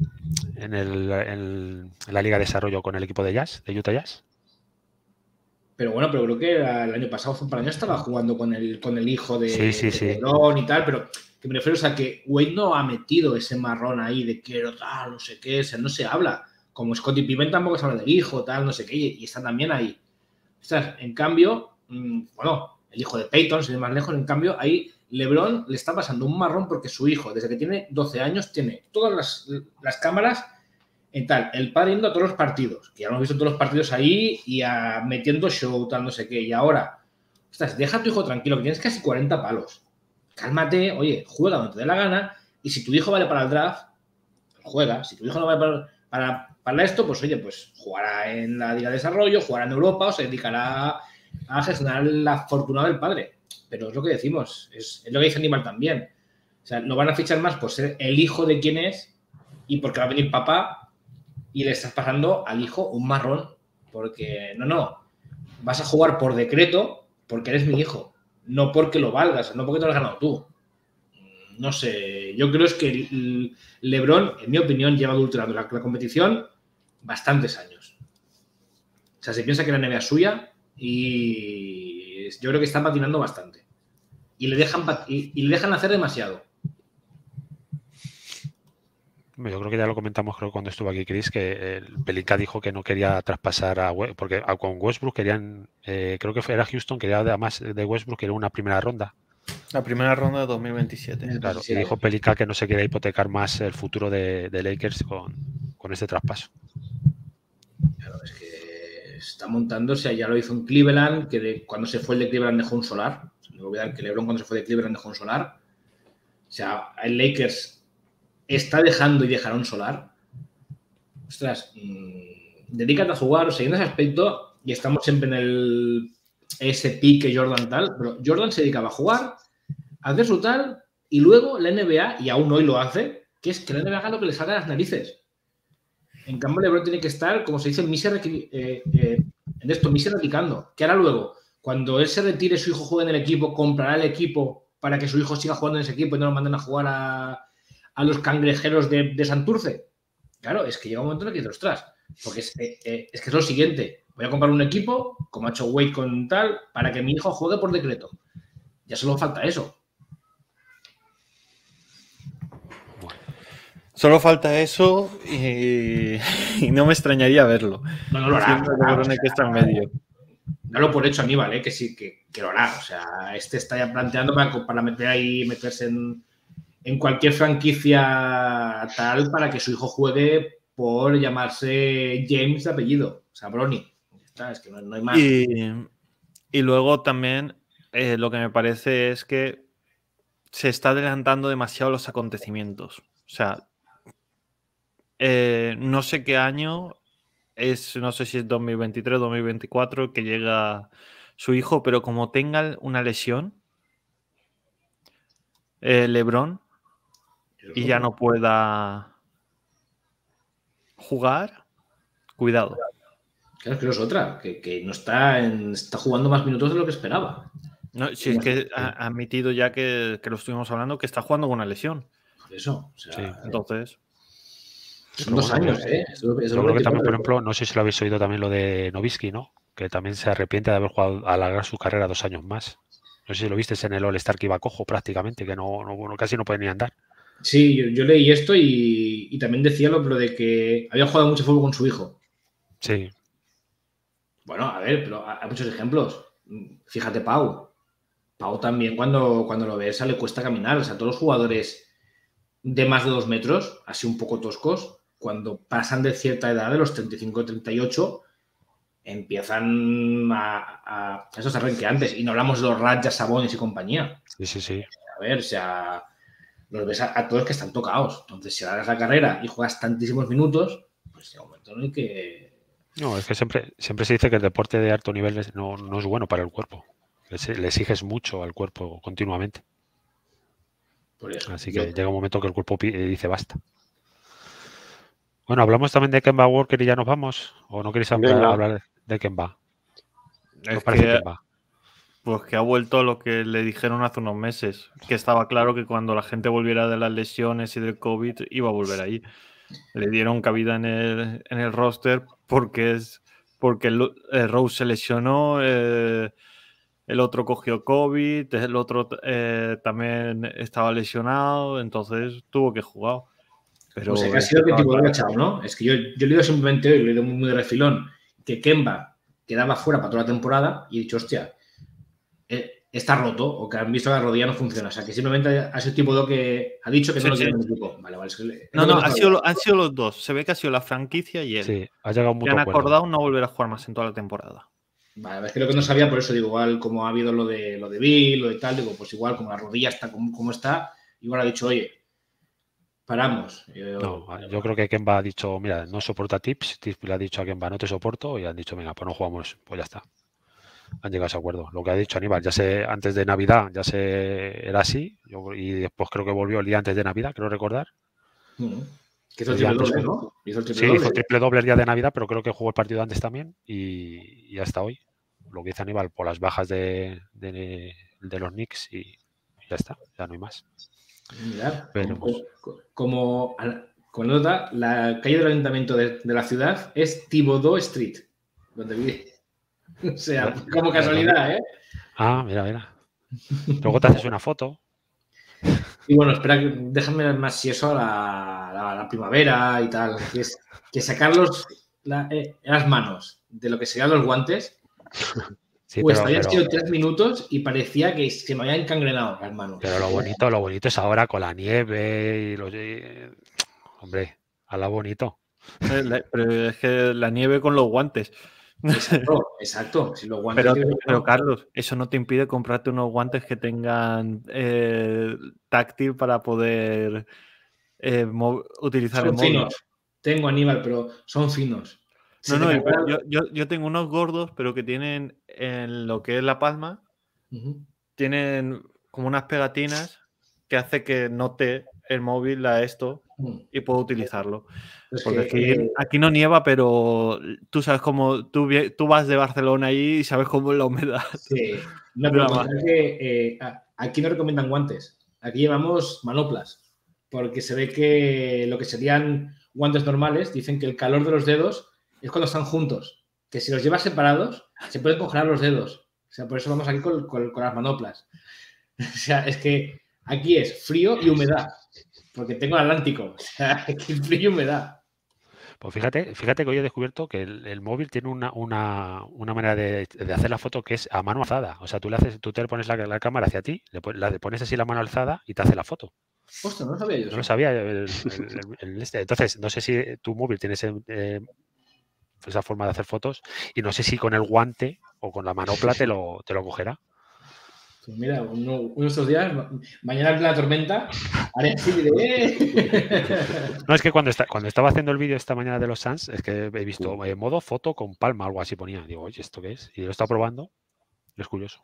la Liga de Desarrollo con el equipo de Jazz, de Utah Jazz. Pero bueno, pero creo que el año pasado, hace un par de años, estaba jugando con el hijo de LeBron y tal, pero que me refiero a que Wade no ha metido ese marrón ahí de quiero tal, no sé qué, o sea, no se habla. Como Scottie Pippen tampoco se habla del hijo, tal, no sé qué, y está también ahí. O sea, en cambio, bueno, el hijo de Peyton, sin ir más lejos, en cambio, ahí LeBron le está pasando un marrón porque su hijo, desde que tiene 12 años, tiene todas las cámaras en tal, el padre yendo a todos los partidos, que ya lo hemos visto todos los partidos ahí y metiendo show, tal, no sé qué, y ahora, ostras, deja a tu hijo tranquilo, que tienes casi 40 palos. Cálmate, oye, juega donde te dé la gana y si tu hijo vale para el draft, juega. Si tu hijo no vale para esto, pues oye, pues jugará en la Liga de Desarrollo, jugará en Europa o se dedicará a gestionar la fortuna del padre. Pero es lo que decimos, es lo que dice Aníbal también. O sea, lo van a fichar más por ser el hijo de quien es y porque va a venir papá y le estás pasando al hijo un marrón. Porque, no, vas a jugar por decreto porque eres mi hijo. No porque lo valgas, no porque te lo has ganado tú. No sé, yo creo es que LeBron, en mi opinión, lleva adulterando la competición bastantes años. O sea, se piensa que la NBA es suya y yo creo que está patinando bastante. Y le dejan hacer demasiado. Yo creo que ya lo comentamos cuando estuvo aquí Chris, que el Pelinka dijo que no quería traspasar a Westbrook, porque con Westbrook querían, creo que era Houston, quería además de Westbrook, quería una primera ronda. La primera ronda de 2027. Claro, y dijo Pelinka que no se quería hipotecar más el futuro de Lakers con este traspaso. Claro, es que está montándose, ya lo hizo en Cleveland, que cuando se fue el de Cleveland dejó un solar. No olvidar que LeBron cuando se fue de Cleveland dejó un solar. O sea, el Lakers está dejando y dejará un solar. Ostras, dedícate a jugar, o sea, en ese aspecto, y estamos siempre en ese pique Jordan tal, pero Jordan se dedicaba a jugar, a hacer su tal, y luego la NBA, y aún hoy lo hace, que es que la NBA haga lo que le salga a las narices. En cambio, LeBron tiene que estar, como se dice, en esto, radicando. ¿Qué hará luego? Cuando él se retire, su hijo juegue en el equipo, comprará el equipo para que su hijo siga jugando en ese equipo y no lo manden a jugar a los cangrejeros de Santurce. Claro, es que llega un momento en el que dices, ostras, porque es que es lo siguiente. Voy a comprar un equipo, como ha hecho Wade con tal, para que mi hijo juegue por decreto. Ya solo falta eso. Solo falta eso y no me extrañaría verlo. No lo hará. Que está en medio. Dalo por hecho, Aníbal, que sí, que lo hará. O sea, está ya planteando para meterse en cualquier franquicia tal para que su hijo juegue por llamarse James de apellido. O sea, Bronny. Es que no hay más. Y luego también lo que me parece es que se está adelantando demasiado los acontecimientos. O sea, no sé qué año no sé si es 2023, 2024 que llega su hijo, pero como tenga una lesión, LeBron, y ya no pueda jugar, cuidado. Claro, es que no es otra, que no está jugando más minutos de lo que esperaba. No, si es que ha admitido ya que lo estuvimos hablando, que está jugando con una lesión. Eso, o sea, Sí. Entonces, son 2 años, ¿eh? Yo creo que también, por ejemplo, no sé si lo habéis oído también lo de Nowitzki, ¿no? Que también se arrepiente de haber jugado, alargar su carrera 2 años más. No sé si lo viste en el All-Star que iba cojo prácticamente, que bueno, casi no puede ni andar. Sí, yo leí esto y también decía lo de que había jugado mucho fútbol con su hijo. Sí. Bueno, a ver, pero hay muchos ejemplos. Fíjate, Pau. Pau también cuando lo ves le cuesta caminar. O sea, todos los jugadores de más de 2 metros, así un poco toscos, cuando pasan de cierta edad, de los 35, 38, empiezan a esos arranqueantes. Y no hablamos de los Rajas, Sabonis y compañía. Sí. A ver, o sea, los ves a todos que están tocados. Entonces, si hagas la carrera y juegas tantísimos minutos, pues llega un momento en el que... No, es que siempre se dice que el deporte de alto nivel no es bueno para el cuerpo. Le exiges mucho al cuerpo continuamente. Por eso, así que llega un momento que el cuerpo dice basta. Bueno, hablamos también de Kemba Walker y ya nos vamos. ¿O no queréis hablar de Kemba? ¿Qué os parece Kemba? Pues que ha vuelto lo que le dijeron hace unos meses, que estaba claro que cuando la gente volviera de las lesiones y del COVID iba a volver ahí. Le dieron cabida en el roster porque Rose se lesionó, el otro cogió COVID, el otro también estaba lesionado, entonces tuvo que jugar. Pero pues ha sido que tipo lo ha echado, ¿no? Es que yo he leído simplemente hoy, lo he leído muy de refilón, que Kemba quedaba fuera para toda la temporada y he dicho, hostia, está roto o que han visto que la rodilla no funciona. O sea, que simplemente ha sido tipo que ha dicho que no lo quiere en el equipo. Vale, es que han sido los dos. Se ve que ha sido la franquicia y él. Sí, ha llegado un mutuo acuerdo. Han acordado no volver a jugar más en toda la temporada. Vale, es que lo que no sabía, por eso digo, igual como ha habido lo de Bill, lo de tal, digo, pues igual como la rodilla está como está, igual ha dicho, oye, paramos. Yo creo que Kemba ha dicho, mira, no soporta Tips le ha dicho a Kemba, no te soporto, y han dicho, venga, pues no jugamos, pues ya está. Han llegado a ese acuerdo. Lo que ha dicho Aníbal, antes de Navidad era así, y después creo que volvió el día antes de Navidad, creo recordar. Que hizo el triple doble, ¿no? Hizo el triple doble el día de Navidad, pero creo que jugó el partido antes también y hasta hoy. Lo que dice Aníbal, por las bajas de los Knicks y ya está, ya no hay más. Mirad, como nota, la calle del ayuntamiento de la ciudad es Thibodeau Street, donde vive. O sea, como casualidad, ¿eh? Ah, mira. Luego te haces una foto. Y bueno, espera, déjame ver más si eso a la primavera y tal. Que sacar las manos de lo que serían los guantes. Sí, pues habían sido 3 minutos y parecía que se me habían encangrenado las manos. Pero lo bonito es ahora con la nieve y hombre, a la bonito. Pero es que la nieve con los guantes. Exacto. Si los guantes pero Carlos, eso no te impide comprarte unos guantes que tengan táctil para poder utilizar el móvil. Finos. Tengo, Aníbal, pero son finos. Yo tengo unos gordos, pero que tienen en lo que es la palma, tienen como unas pegatinas que hace que note el móvil a esto y puedo utilizarlo. Porque aquí no nieva, pero tú sabes cómo tú vas de Barcelona ahí y sabes cómo es la humedad. Sí, no, pero que aquí no recomiendan guantes. Aquí llevamos manoplas, porque se ve que lo que serían guantes normales, dicen que el calor de los dedos es cuando están juntos, que si los llevas separados se pueden congelar los dedos. O sea, por eso vamos aquí con las manoplas. O sea, es que aquí es frío y humedad, porque tengo el Atlántico. O sea, aquí es frío y humedad. Pues fíjate que hoy he descubierto que el móvil tiene una manera de hacer la foto que es a mano alzada. O sea, tú te pones la cámara hacia ti, le pones así la mano alzada y te hace la foto. Hostia, no lo sabía yo. No lo sabía. Entonces, no sé si tu móvil tiene esa forma de hacer fotos y no sé si con el guante o con la manopla te lo cogerá. Pues mira, uno de estos días, mañana en la tormenta, haré así de... No, es que cuando estaba haciendo el vídeo esta mañana de los Suns, es que he visto modo foto con palma, algo así ponía. Digo, oye, ¿esto qué es? Y lo he estado probando. Es curioso.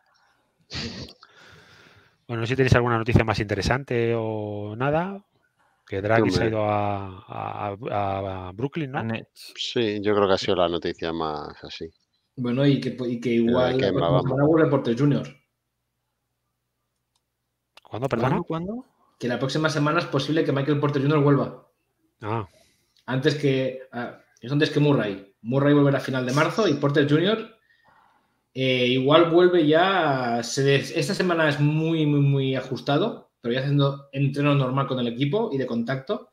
Bueno, no sé si tenéis alguna noticia más interesante o nada. Que Draghi se ha ido a Brooklyn, ¿no? Sí, yo creo que ha sido la noticia más así. Bueno, y que igual vuelve Porter Jr. ¿Cuándo, perdona? ¿Cuándo? que la próxima semana es posible que Michael Porter Jr. vuelva. Ah, Antes que Murray. Murray volverá a final de marzo y Porter Jr. Igual vuelve ya. Esta semana es muy, muy, muy ajustado, pero ya haciendo entreno normal con el equipo y de contacto.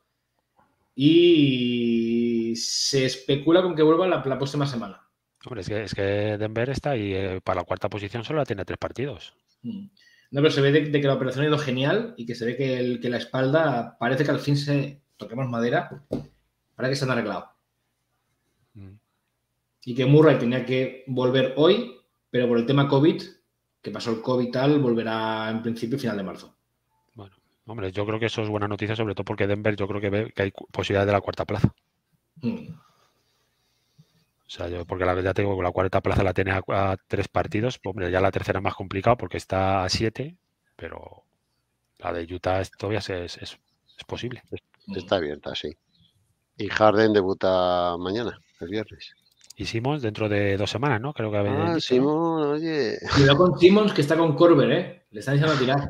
Y se especula con que vuelva la próxima semana. hombre, es que Denver está y para la cuarta posición solo tiene 3 partidos. No, pero se ve de que la operación ha ido genial y que se ve que la espalda parece que al fin toquemos madera, para que se han arreglado. Y que Murray tenía que volver hoy, pero por el tema COVID, que pasó el COVID y tal, volverá en principio final de marzo. Bueno, hombre, yo creo que eso es buena noticia, sobre todo porque Denver yo creo que ve que hay posibilidad de la cuarta plaza. O sea, porque ya te digo que la cuarta plaza la tiene a 3 partidos. Hombre, ya la tercera es más complicado porque está a 7, pero la de Utah todavía es posible. Está abierta, sí. Y Harden debuta mañana, el viernes. Y Simmons dentro de 2 semanas, ¿no? Creo que habéis dicho, Simón, ¿no? Oye. Cuidado con Simmons, que está con Korver, ¿eh? Le están diciendo a tirar.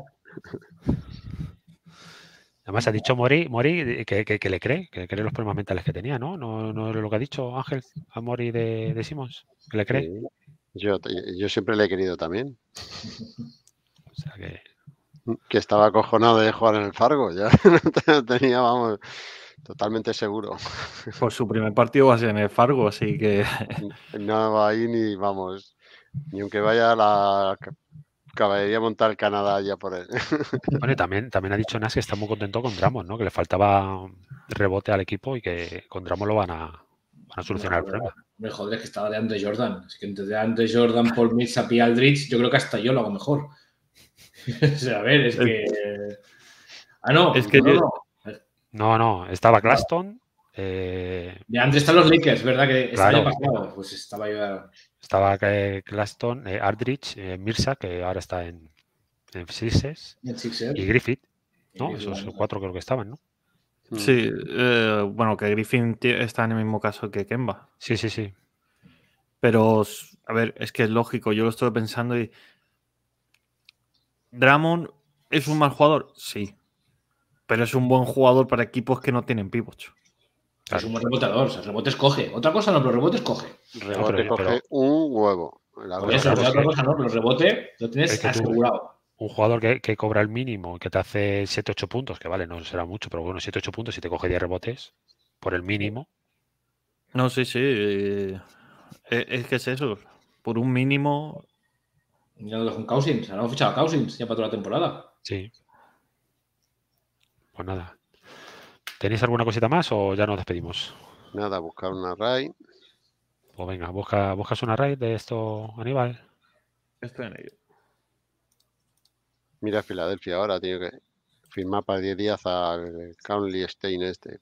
Además, ha dicho Mori que le cree los problemas mentales que tenía, ¿no? No es lo que ha dicho Ángel a Mori de Simmons, que le cree. Sí. Yo siempre le he querido también. O sea que estaba acojonado de jugar en el Fargo, ya lo tenía, vamos, totalmente seguro. Pues su primer partido va a ser en el Fargo, así que... No va ahí ni, vamos, ni aunque vaya a la caballería a montar el Canadá ya por él. Bueno, y también ha dicho Nas que está muy contento con Drummond, ¿no? Que le faltaba rebote al equipo y que con Drummond lo van a solucionar el problema. Me joder, que estaba de Andre Jordan. Es que entre Andre Jordan, Paul Millsap y Aldridge, yo creo que hasta yo lo hago mejor. O sea, a ver, es que... no. Es que No, estaba Claxton. De antes están los Lakers, ¿verdad? Que este año pasado, pues estaba yo... Estaba Claxton, Aldridge, Mirza, que ahora está en Sixers, y Griffith, ¿no? Esos 4 creo que estaban, ¿no? Sí, bueno, que Griffin está en el mismo caso que Kemba. Sí. Pero, a ver, es que es lógico, yo lo estoy pensando y... ¿Drummond es un mal jugador? Sí. Pero es un buen jugador para equipos que no tienen pivots. Claro. Es un buen rebotador, o sea, rebotes coge. Otra cosa no, pero rebotes coge. Rebote coge un huevo. Por eso, otra cosa no, pero rebote lo tienes asegurado. Un jugador que cobra el mínimo, que te hace 7-8 puntos, que vale, no será mucho, pero bueno, 7-8 puntos y te coge 10 rebotes por el mínimo. No, sí. Es que es eso. Por un mínimo... Ya lo dejo en Cousins. Ahora hemos fichado a Cousins ya para toda la temporada. Sí. Pues nada. ¿Tenéis alguna cosita más o ya nos despedimos? Nada, buscar una raid. Pues venga, buscas una raid de esto, Aníbal. Estoy en ello. Mira, Filadelfia ahora tiene que firmar para 10 días al Conley Stein este.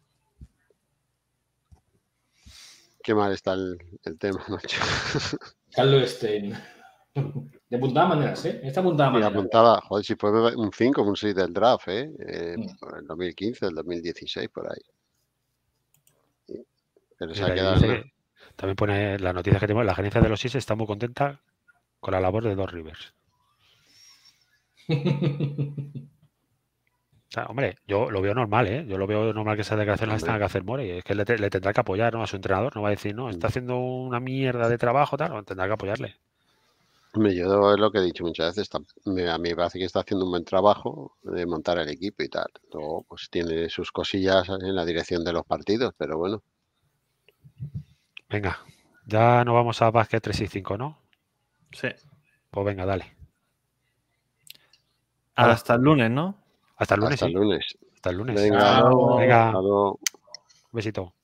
Qué mal está el tema, macho. Carlos Stein. De puntada maneras, ¿eh? Esta puntada manera. Apuntaba, joder, si fue un 5 o un 6 del draft, ¿eh? Por el 2015, el 2016, por ahí. Pero se ha quedado... También pone la noticia que tenemos, la gerencia de los Sixers está muy contenta con la labor de Doc Rivers. O sea, hombre, yo lo veo normal, ¿eh? Yo lo veo normal que esas declaraciones las tenga que hacer Morey. Es que le tendrá que apoyar, ¿no? A su entrenador. No va a decir, no, está haciendo una mierda de trabajo, tal. Tendrá que apoyarle. Hombre, yo es lo que he dicho muchas veces. A mí me parece que está haciendo un buen trabajo de montar el equipo y tal. Luego, pues tiene sus cosillas en la dirección de los partidos, pero bueno. Venga, ya nos vamos a Básquet 3 y 5, ¿no? Sí. Pues venga, dale. Hasta el lunes, ¿no? Hasta el lunes, Hasta el lunes. Hasta el lunes. Venga, venga. Un besito.